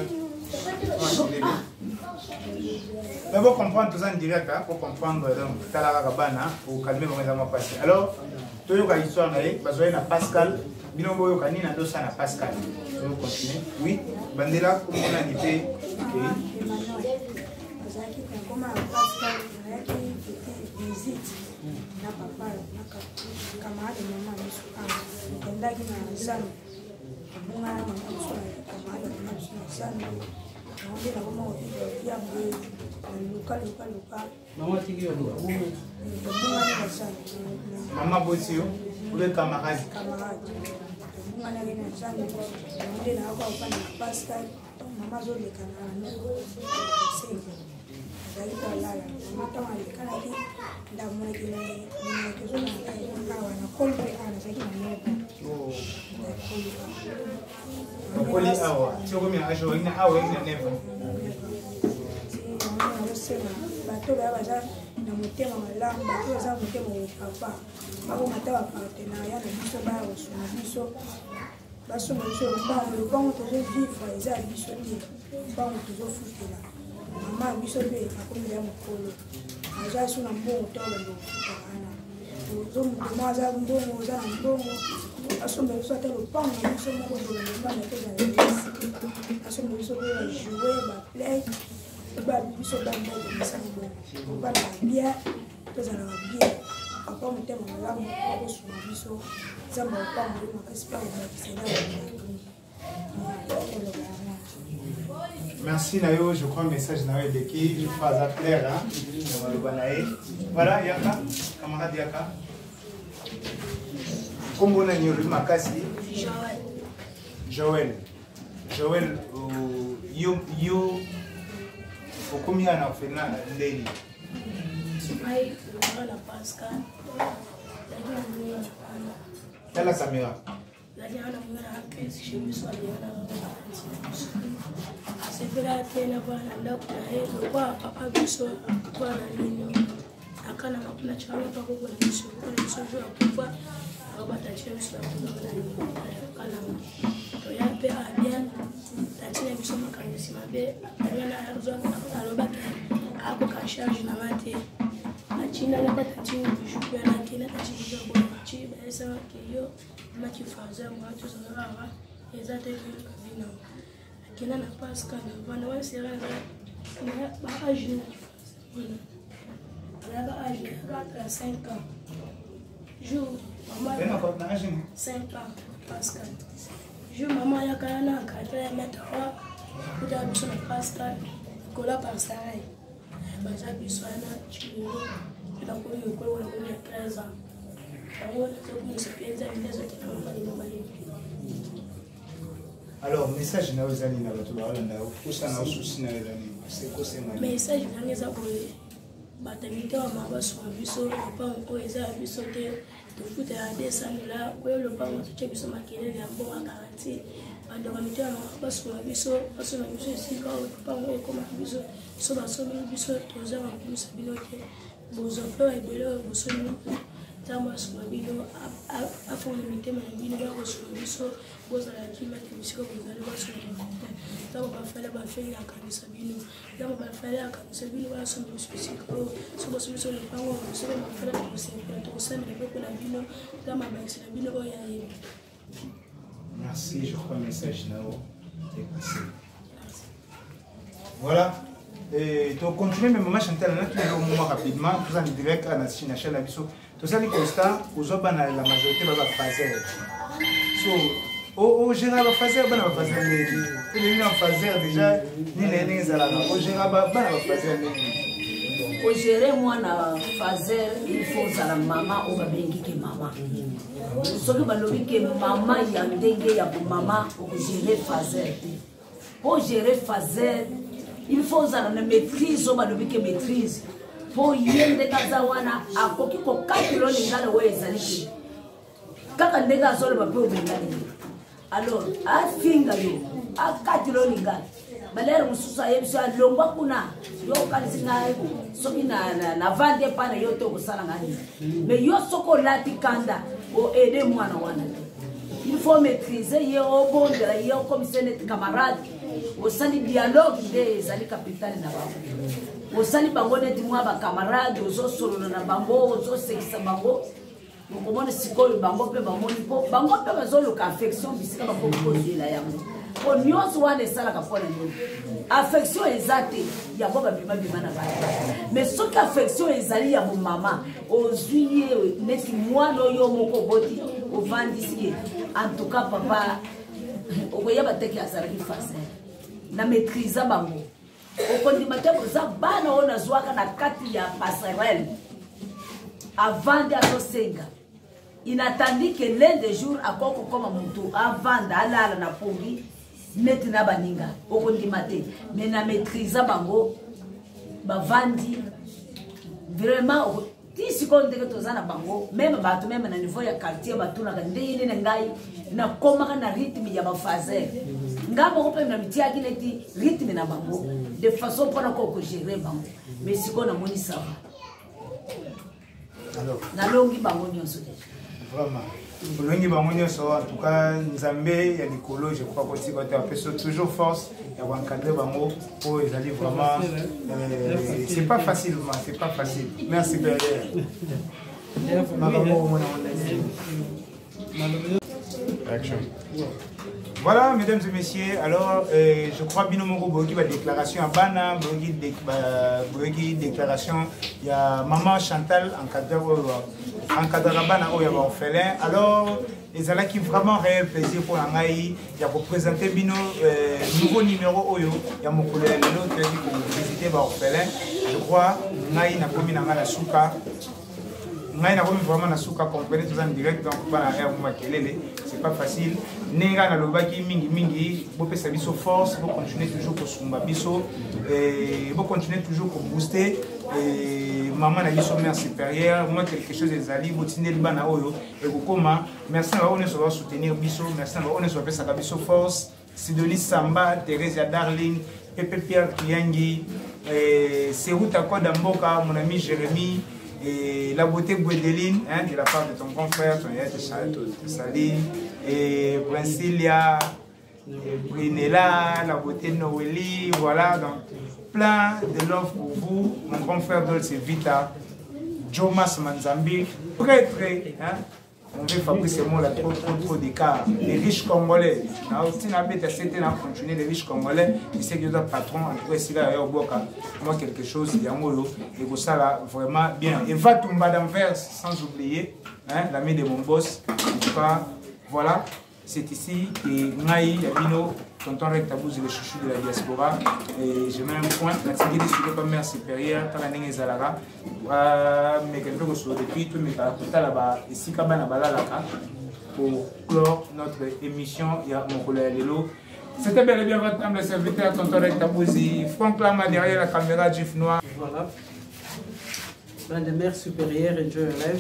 Mais pour comprendre tout ça en direct, pour comprendre donc Talarabana, pour calmer vos amis passés. Alors, tout le monde histoire naïe, besoin de Pascal. Bilongo yo kanina dosa na Pascal. On continue. Oui, Bandela comment on a dit OK. Comment Pascal qui visite na papa na camarade maman misu ah. Ndaki na zanu. Bunga na maman misu camarade maman misu zanu. On est là comment il y a un local local local. Maman tigi yo. Bunga na zanu. Maman Bosio, vous êtes camarade. Camarade. Bunga na zanu. On est là quoi na Pascal. Maman zo le canal. C'est Dari balala, mata malikana ki nda mwana ki na kizo na kawa na kolbe ana saki na neba. Oh. Koli awa, sio kumi ajo ina awa ina neba. Si on bato ba baza na motema malamu, bato za motema wa papa. Bako mata wa partenariat na biso ba osuna biso. Baso mo biso ba le bango to vivre eza biso ni. Bango to futela. Maman biso be akomi ya mokolo aza suna mbongo to ba ndo ana ozomukoma aza mbongo oza na mbongo asomba biso ata lopango na biso moko tolobana tozala lesi asomba biso mpe bajoue baplay babi biso bandaikomisa mbongo obana babia tozalaka bien papa motema malamu akosuma biso nzambe lopango oyo makasi mpe akolakisela Merci Nayo, je crois le message Nayo de qui je crois à clair hein. Voilà Yaka, camarade Yaka. Comment on a eu le Makasi? Joël. Joël. Joël, yo yo au combien on a fait là Léni? Maï, la Pascal. Quelle la caméra? La Diana mwana pesi chez lui soit Diana c'est vrai que na bana ndako na yeye kwa papa biso kwa na nino akana makuna chawe pa ko na biso ko na biso jo kwa akabata chez biso kana to ya pe a bien tatina biso makanisi mabe yana arzo aloba ako ka charge na mate achina na tatina biso na kina tatina ko chi ba esa kiyo makifaza mwatu zonara ezate kwa vino kina na Pascal bana wa sera na ba âge na ba âge quatre à cinq ans jour maman ben encore na âge cinq ans Pascal jour maman ya kana quatre ya metawa kuta biso na Pascal kola pansai baza biso na chiro ila ko yo ko wala ko ya treize ans alors message na ozali na bato ba Holanda kusa na souci na ezali c'est quoi c'est ma message ngeza ko batamite wa mabaso biso pa ko eza biso te to futa ya descendre là ko le pa mo tche biso makele ya bon garantie ando kamite wa mabaso biso paso na biso si ka pa mo ko ma biso so ba so biso to za ma biso bilote bozo flo e belo boso ni tamba swabilo afon mitema na bino ba ko biso boza la kima te bisiko bozali ba so tamba ba fala ba fela kanisa bino tamba ba fala kanisa bino ba so bisiko so boso biso le pango so ba fala ko se to sa ne ko na bino tamba ba sila bino o ya ye. Merci, je crois le message Nao est passé. Voilà. Et tu continues même maman Chantal là qui est au moment rapidement tout en direct à la chaîne chaîne Abisso. Tout ça les constats aux autres la majorité va faire. So au au général va faire ben va faire les il est en faire déjà ni les les à la au général va ben va faire les au gérer moi na faire il faut ça la maman au babengi ke maman so que balobi ke maman ya ndenge ya maman au gérer faire au gérer faire il faut ça la maîtrise au balobi ke maîtrise pour yende kazawana akoki ko katilo lingala wezaliki kaka ndega zole ba pe obengani alors a finga yo a katilo lingala balere mususa yebiso alongwa kuna yo kalisinga soki na na vande pana yo to kusala ngani mais yo soko lati kanda o aider mwana wana il faut maîtriser yo obondela yo comme c'est camarade au sali dialogue des ali capitale na ba osali bango neti mwa ba camarade ozo solo na bango ozo sekisa bango mokomona sikoyo bango pe bamoni po bango pe bazoluka affection bisika bango kozela yango po nyonso wana esalaka mpona nini affection eza te yango babimabima na bana mais soki affection ezali ya bomama ozwi ye neti mwana oyo moko boti ovandisi ye en tout cas papa okoyeba teke azalaki facile na maîtrise bango okondima te koza bana oyo nazwaka na kati ya passerelle avant de azosenga inatandi que l'un des jours akoko koma mutu avant alala na pongi neti na baninga okondima te mais na maîtrise bango bavandi vraiment ti sikoyo ndenge toza na bango même bato même na niveau ya quartier batunaka ndenge nini ngai nakomaka na rythme ya bafaser ngambo ko na mitiaki neti rythme na bango de façon pour ko gérer bango mais sikoyo na moni ça alors na longi bango nyonso vraiment longi bango nyonso en tout cas nzambe ya likolo je crois que si côté après toujours force ya encadrer bango pour ils allaient vraiment c'est pas facile c'est pas facile merci Bernard. Action. Voilà, mesdames et messieurs, alors euh, je crois que Bino Bogi va déclaration à Bana, Bogi déclaration, il y a Maman Chantal en cadre de Bana, il y a orphelin. Alors, ils ont qui vraiment réel plaisir pour Angaï, il y a pour présenter Bino euh, nouveau numéro Oyo, il y a mon collègue qui a visité l'orphelin. Je crois que Naï n'a pas mis la souka. Naï n'a pas mis vraiment la souka, comprenez tout ça en direct, donc c'est pas facile. Nenga na lobaki mingi mingi, vous pouvez savoir sur force, vous continuez toujours pour sumba biso, et vous continuez toujours pour booster. Et maman a dit son mère supérieure, moi quelque chose des alliés, vous tenez le bana oyo, et vous comment, merci à vous de soutenir biso, merci à vous de soutenir sa biso force, Sidonie Samba, Thérèse Darling, Pepe Pierre Kiyangi, Seruta Kodamboka, mon ami Jérémy. Et la beauté Gwendeline, hein, de la part de ton grand frère, ton yaya te salue, et Princilia, et Brinella, la beauté Noélie, voilà, donc plein de love pour vous, mon grand frère Dolce Vita, Jomas Manzambi, très très, hein, on veut Fabrice et moi là, trop trop trop d'écart, les riches Congolais, aussi n'a pas été à continuer les riches Congolais, et c'est que le patron, en tout cas, ici là, moi quelque chose, il y a un mot, et pour ça là, vraiment bien. Et va tout d'envers, sans oublier, hein, l'ami de mon boss, en tout cas, voilà, c'est ici, et Naï, Yabino, tonton Rectabouze, le chouchou de la diaspora, et je mets un point, la tigre de suite pas mère supérieure, par la Nengue Zalara, mais quelque chose depuis tout, mais par la là-bas, ici, Kabana Balalaka, pour clore notre émission, il y a mon collègue Lelo. C'était bel et bien votre âme, le serviteur, tonton Rectabouze, Franck Lama derrière la caméra, Gif Noir. Voilà. L'un des mères supérieures et Dieu rêve.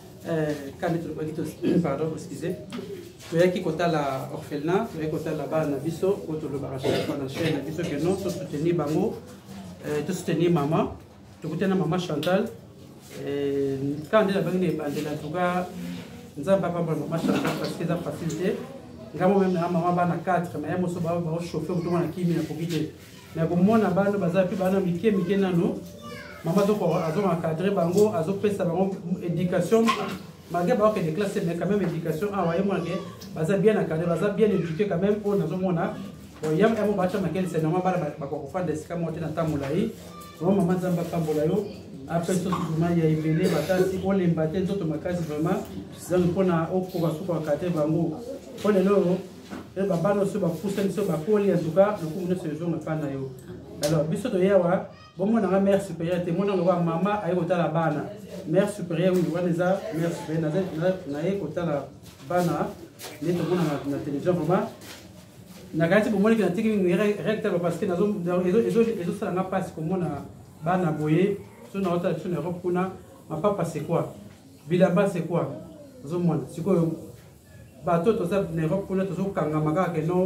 Pardon, excusez. Tu as qui côté la orphelinat, tu as côté là-bas na biso, côté le barrage, on a chaîne na biso que non, tu soutenir bango, tu soutenir maman, tu côté na maman Chantal. Quand on est là-bas, on est en tout cas, nous avons pas parlé de maman Chantal parce que ça facilité. Nous même na maman bana quatre, mais moi so ba ba chauffer pour na kimi na profiter. Mais comme moi na bana baza pi bana mike mike nano. Maman donc azo encadrer bango, azo pesa bango éducation. Malgré que des classes, mais quand même éducation, ah ouais, moi, baza bien encadré, baza bien éduqué quand même, on a zo mona. Il y a un bacha maquel, c'est normal, bah bah quoi faire des scams monter dans ta moulaï. Moi maman zamba pambolayo. Après tout ce il y a évelé, batasi, on les battait, d'autres macas vraiment. Donc on a au pouvoir sous encadrer bango. On est là, le baba no se ba pousser sur ba poli en tout cas, le coup ne se joue pas na yo. Alors biso to yawa. Bon, mon mère supérieure, mon maman a eu la bana. Mère supérieure, oui, on a mère supérieure, on a eu la bana. On a eu la télévision, vraiment. On a gardé pour moi que nous avons parce que nous avons passé comme on a bana boye. Si on a autre chose en Europe, on a papa c'est quoi? Bilamba c'est quoi? C'est quoi? Bateau, tout ça, en Europe, on a toujours Kangamaga, que non.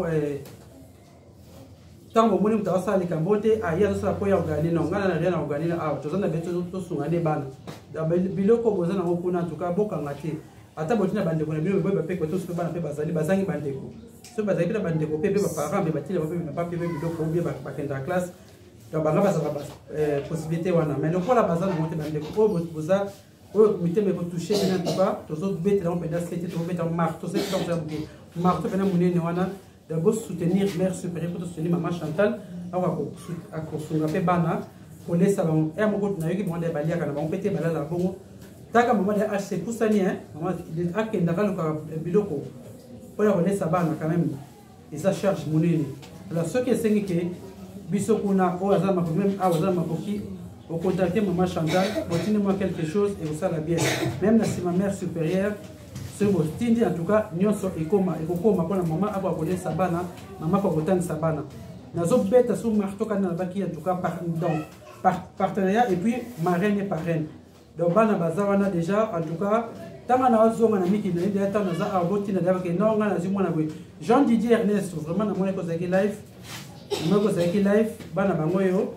Tant que vous avez fait des cambotes, il y a des gens qui ont organisé, non, on a rien organisé. Ah, tous les gens qui ont organisé des bandes. Bilo ko boza na okuna tuka boka ngati. Ata botina bande ko na bilo boba pe ko to so bana pe bazali bazangi bande ko. So bazali pe bande ko pe pe ba parents be batile ba pe na pa pe bilo ko bien ba ba kenda classe. Donc ba ngaba ça ba euh possibilité wana. Mais le ko la bazali monte bande ko boza o mité me ko toucher bien en tout cas, to so bete na pe da c'était to bete en marteau, c'est donc ça marteau pe na munene wana. D'abord soutenir mère supérieure pour soutenir maman Chantal à construire un bana pour les salons et mon côté naïki mon débat lié quand on peut te balader là bon taka maman de H C pour ça ni hein maman de ak ndaka le biloko pour la connaître ça bana quand même et ça charge mon nez alors ce qui est c'est que biso kuna au hasard ma même à hasard ma coquille au contacter maman Chantal continuez-moi quelque chose et vous ça la bien même si ma mère supérieure ce mot tindi en tout cas nyonso ekoma ekokoma pour la maman abo abonner sabana maman ko botana sabana nazo beta sou marto kana baki en tout cas par donc par partenariat et puis marraine et parraine donc bana bazawana déjà en tout cas tanga na wazonga na miki na ndia tanga za aboti na daba ke nonga na zimona bwe Jean Didier Ernest vraiment na mona ko zaki live na ko zaki live bana bango yo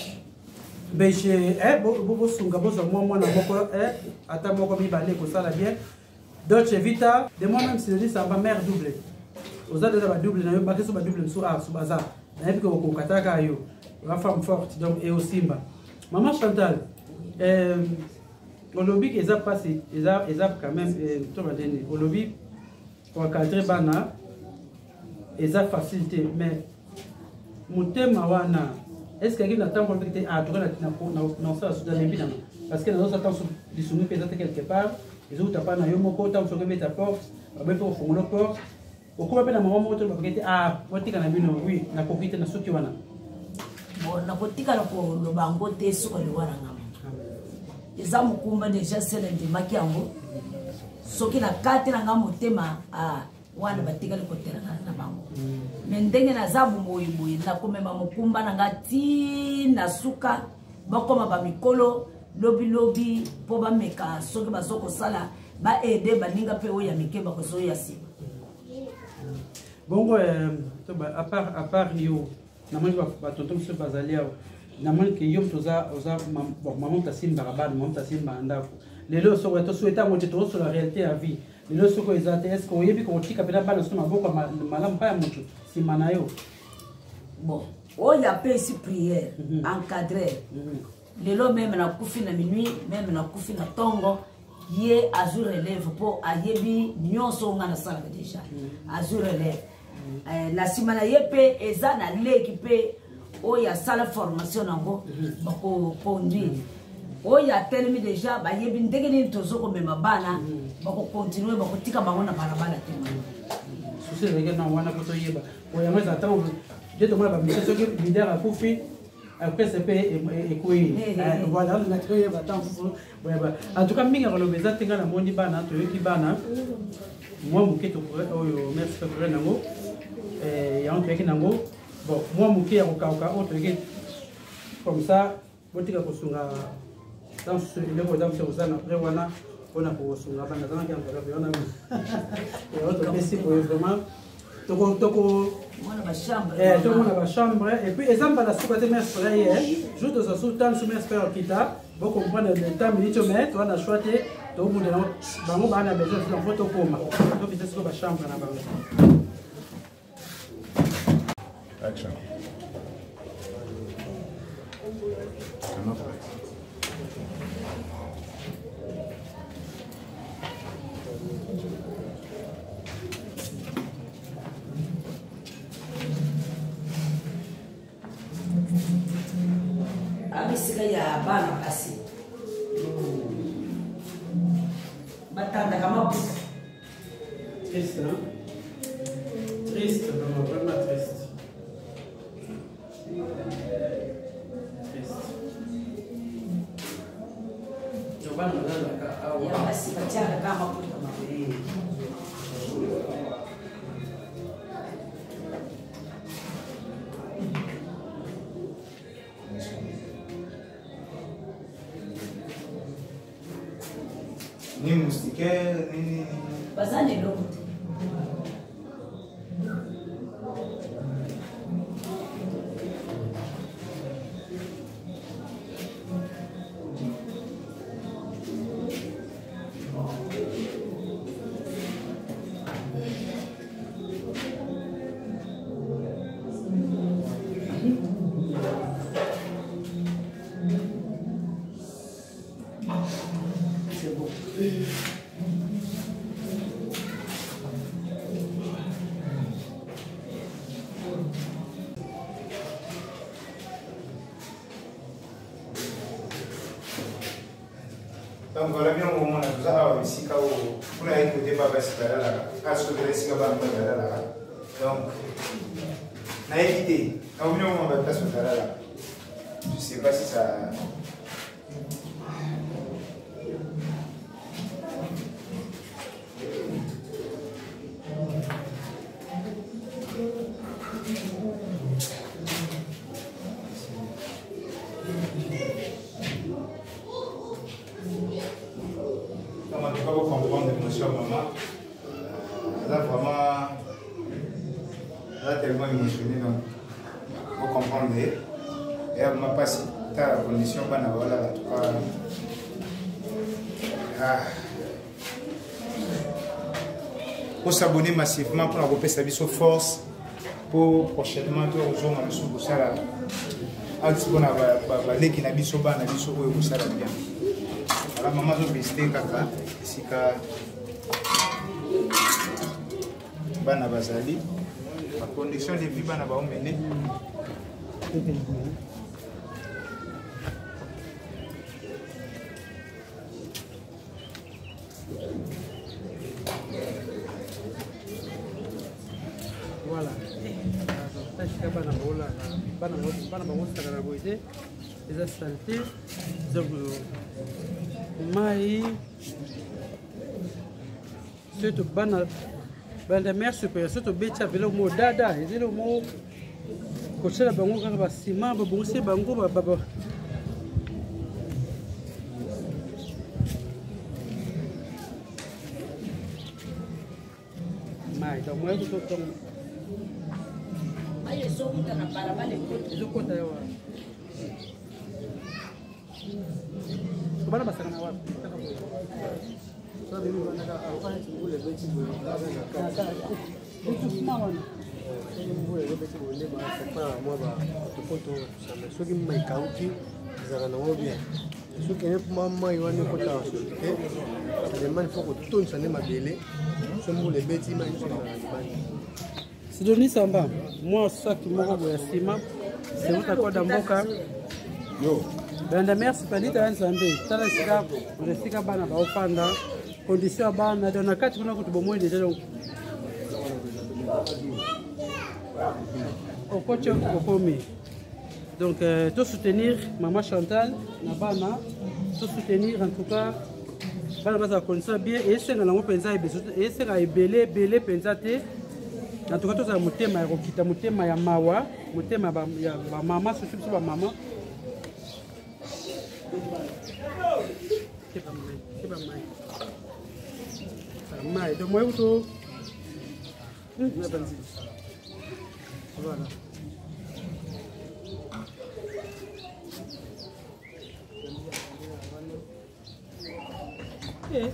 beche eh bo bo sunga bo zo mwana moko eh ata moko mi bale ko sala bien Dolce Vita, de moi-même, c'est dit ça va mère double. Aux autres, ça va double, n'a pas que ça va double sur A, sur bazar. N'a pas que au Kataka yo, la femme forte donc et au Simba. Maman Chantal, euh, au lobby qu'ils ont passé, ils ont quand même, au lobby, pour encadrer Bana, ils ont facilité. Mais, mon thème, est-ce qu'il y a un temps pour que tu aies à trouver dans ça, parce que dans temps ils sont quelque part, ils ont pas na yo moko tant sur ta porte, ba pour fond la porte. Au quoi pe na maman moto ba que ah, watika na bino oui, na kokite na soki wana. Bon, na kotika na ko lo bango te suko le wana ngam. Eza mukumba deja sele ndi makiango. Soki na kati na ngam motema ah wana batika le kotera na bango. Mais ndenge na zabu moyi moyi na komema mukumba na ngati na suka bakoma ba mikolo lobi lobi po ba meka soki bazoko sala ba aider baninga pe oya mikeba ko so ya sima. Bon euh à part à part yo na moni ba tonton se bazalia na moni ke yo toza oza bon maman ta simba rabad maman ta simba ndako lelo so weto souhaita mo to sur la réalité à vie lelo so ko ezate est-ce ko yebi ko tika pela bana so maboko malamu pa mutu simana yo bon oya pe si prière encadré lelo même na kufi na minuit même na kufi na tongo ye azur relève pour ayebi nyonso ngana sala déjà azur relève la simana yepe eza na leki pe oya sala formation nango bako conduire oya telemi déjà ba yebi ndenge ni tozo ko mema bana bako continuer bako tika bango na balabala te souci de na wana ko to yeba oya ngeza tango je to mona ba mission que leader a kufi après c'est et voilà on a trouvé battant en tout cas minga ko lobeza tenga na mondi bana to yoki bana moi muke to oyo merci pour nango eh ya on peki nango bon moi muke ya kokauka autre comme ça botika kosunga dans ce niveau dans ce zana après wana on a kosunga bana zana ki encore on a et autre merci pour vraiment toko toko mona ba chambre eh to mona ba chambre et puis exemple la souka te merci hier jour de ce temps sous merci faire kita bon comprendre le temps minute mais on a choisi to mu de bango bana besoin de photo koma to vitesse ko ba chambre na bango action abisika ya bana basi batanda kama triste hein triste vraiment vraiment triste triste yo bana nana ka au ya basi bachana kama kuta kama ni moustiquaire ni bazane lokuti donc voilà bien au moment là tout ça a ici quand on a écouté papa c'est là là à ce que c'est quand même là là donc n'a évité au moment où on va passer là là je sais pas si ça comprendre l'émotion maman. Elle a vraiment, elle a tellement émotionné, donc vous comprendrez. Et elle m'a pas cité la condition, voilà, en tout cas. Ah. Pour s'abonner massivement, pour avoir sa vie sur force, pour prochainement, tout rejoindre le sous ça. Ah, tu peux avoir les qui n'habitent pas, n'habitent pas, bien. maman zo biste kaka esika bana bazali la condition de vie bana baomene voilà tashika bana bola bana bana bamosaka na boye te eza salite donc mai surtout bana bana mère supérieure surtout betya velo mo dada ezelo mo kosala bango kaka basima babongisi bango baba mai donc moi tout ton ai ezokuta na balabala ezokota yawa bana basaka na wapi soki mai kauti ezalaka nango bien soki ene mwa mai wana ekotaka soki te salemani fo kotonisa nde mabele so mbula ebeti mai nyonso ezalaka libani Sidonie Samba, moi sac moko boya nsima seuta koda mboka banda merci palita nzambe tala sika resika bana baofanda condition ya bana donc na kati kuna kutu bomoi déjà donc au coach kokomi donc euh, tout soutenir maman Chantal na bana tout soutenir en tout cas bana baza condition bien et senga nango penza et senga ebele ebele penza te en tout cas tozala motema ya kokita motema ya mawa motema ya bamama surtout biso bamama mai donc moi auto voilà eh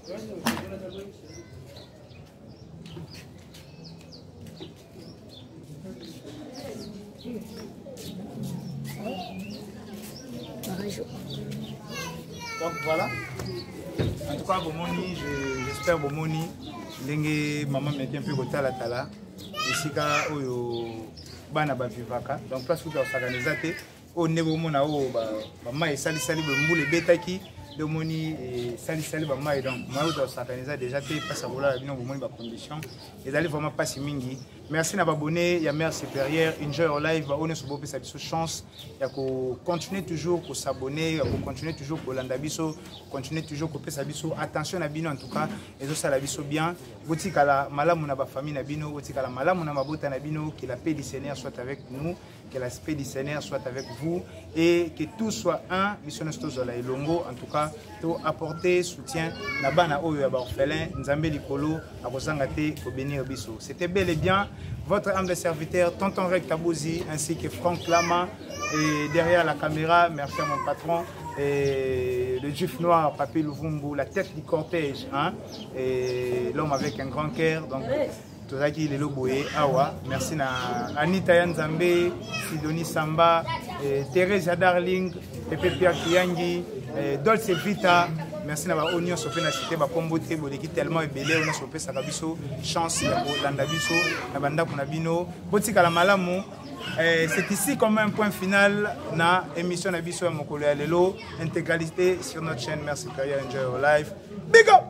donc voilà en tout cas bomoni j'espère bomoni ndenge maman meki un peu kotala tala esika oyo bana bavivaka donc place kuta osakaneza te oyo nde bomona oyo bamai esalisali bombula ebetaki nde omoni esalisali bamai donc mai kuta osakaneza déjà te mpasi akolala bino bomoni bacondition ezali vraiment mpasi mingi merci na babone ya mère supérieure enjoy your life baone so bopesa biso chance ya continuer toujours ko s'abonner ya continuer toujours ko landa biso continuer toujours ko pesa biso attention na bino en tout cas ezo sala biso bien botikala malamu na ba famille na bino botikala malamu na mabota na bino que la paix du Seigneur soit avec nous que la paix du Seigneur soit avec vous et que tout soit un mission stozola elongo en tout cas to apporter soutien na bana oyo ya ba orphelin nzambe likolo akozanga te ko bénir biso. C'était bel et bien votre humble serviteur Tonton Rek Kabouzi ainsi que Franck Lama et derrière la caméra merci à mon patron et le juif noir Papé Louvumbu, la tête du cortège hein, et l'homme avec un grand cœur donc Tozaki Lelo Boye Awa merci na Anita Yanzambe Sidonie Samba et Thérèse Darling Pepe Pierre Kiyangi Dolce Vita merci na ba onion sopé na cité ba kombote boleki tellement ebelé on a sopé sakabiso chance ya kolanda biso na banda kuna bino botika la malamu. C'est ici comme un point final na émission na biso ya mokolo ya lelo intégralité sur notre chaîne merci Supérieur enjoy your life big up.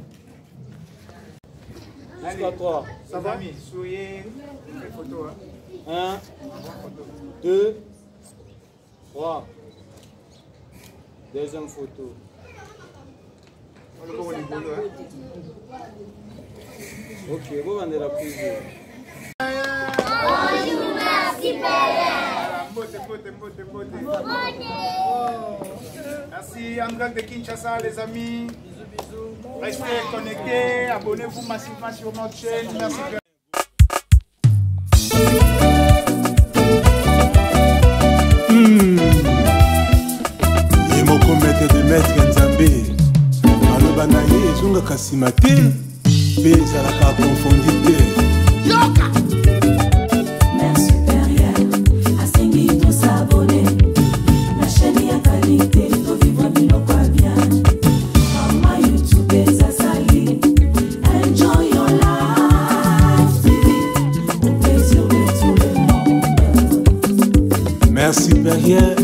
Allez, toi. Ça va? Souriez, photo. Un, deux, trois. Deuxième photo. Ok, vous vendez la prise. Bonjour, merci Père. Merci André de Kinshasa, les amis. Restez connectés, abonnez-vous massivement sur notre chaîne. Merci. Et mon comète de maître Nzambe. Aloba na ye ezongaka nsima te mpe ezalaka confondi te. Yoka! Mère supérieure, asengi tous abonnés. La chaîne ya qualité, to vivre biloko bien. supérieur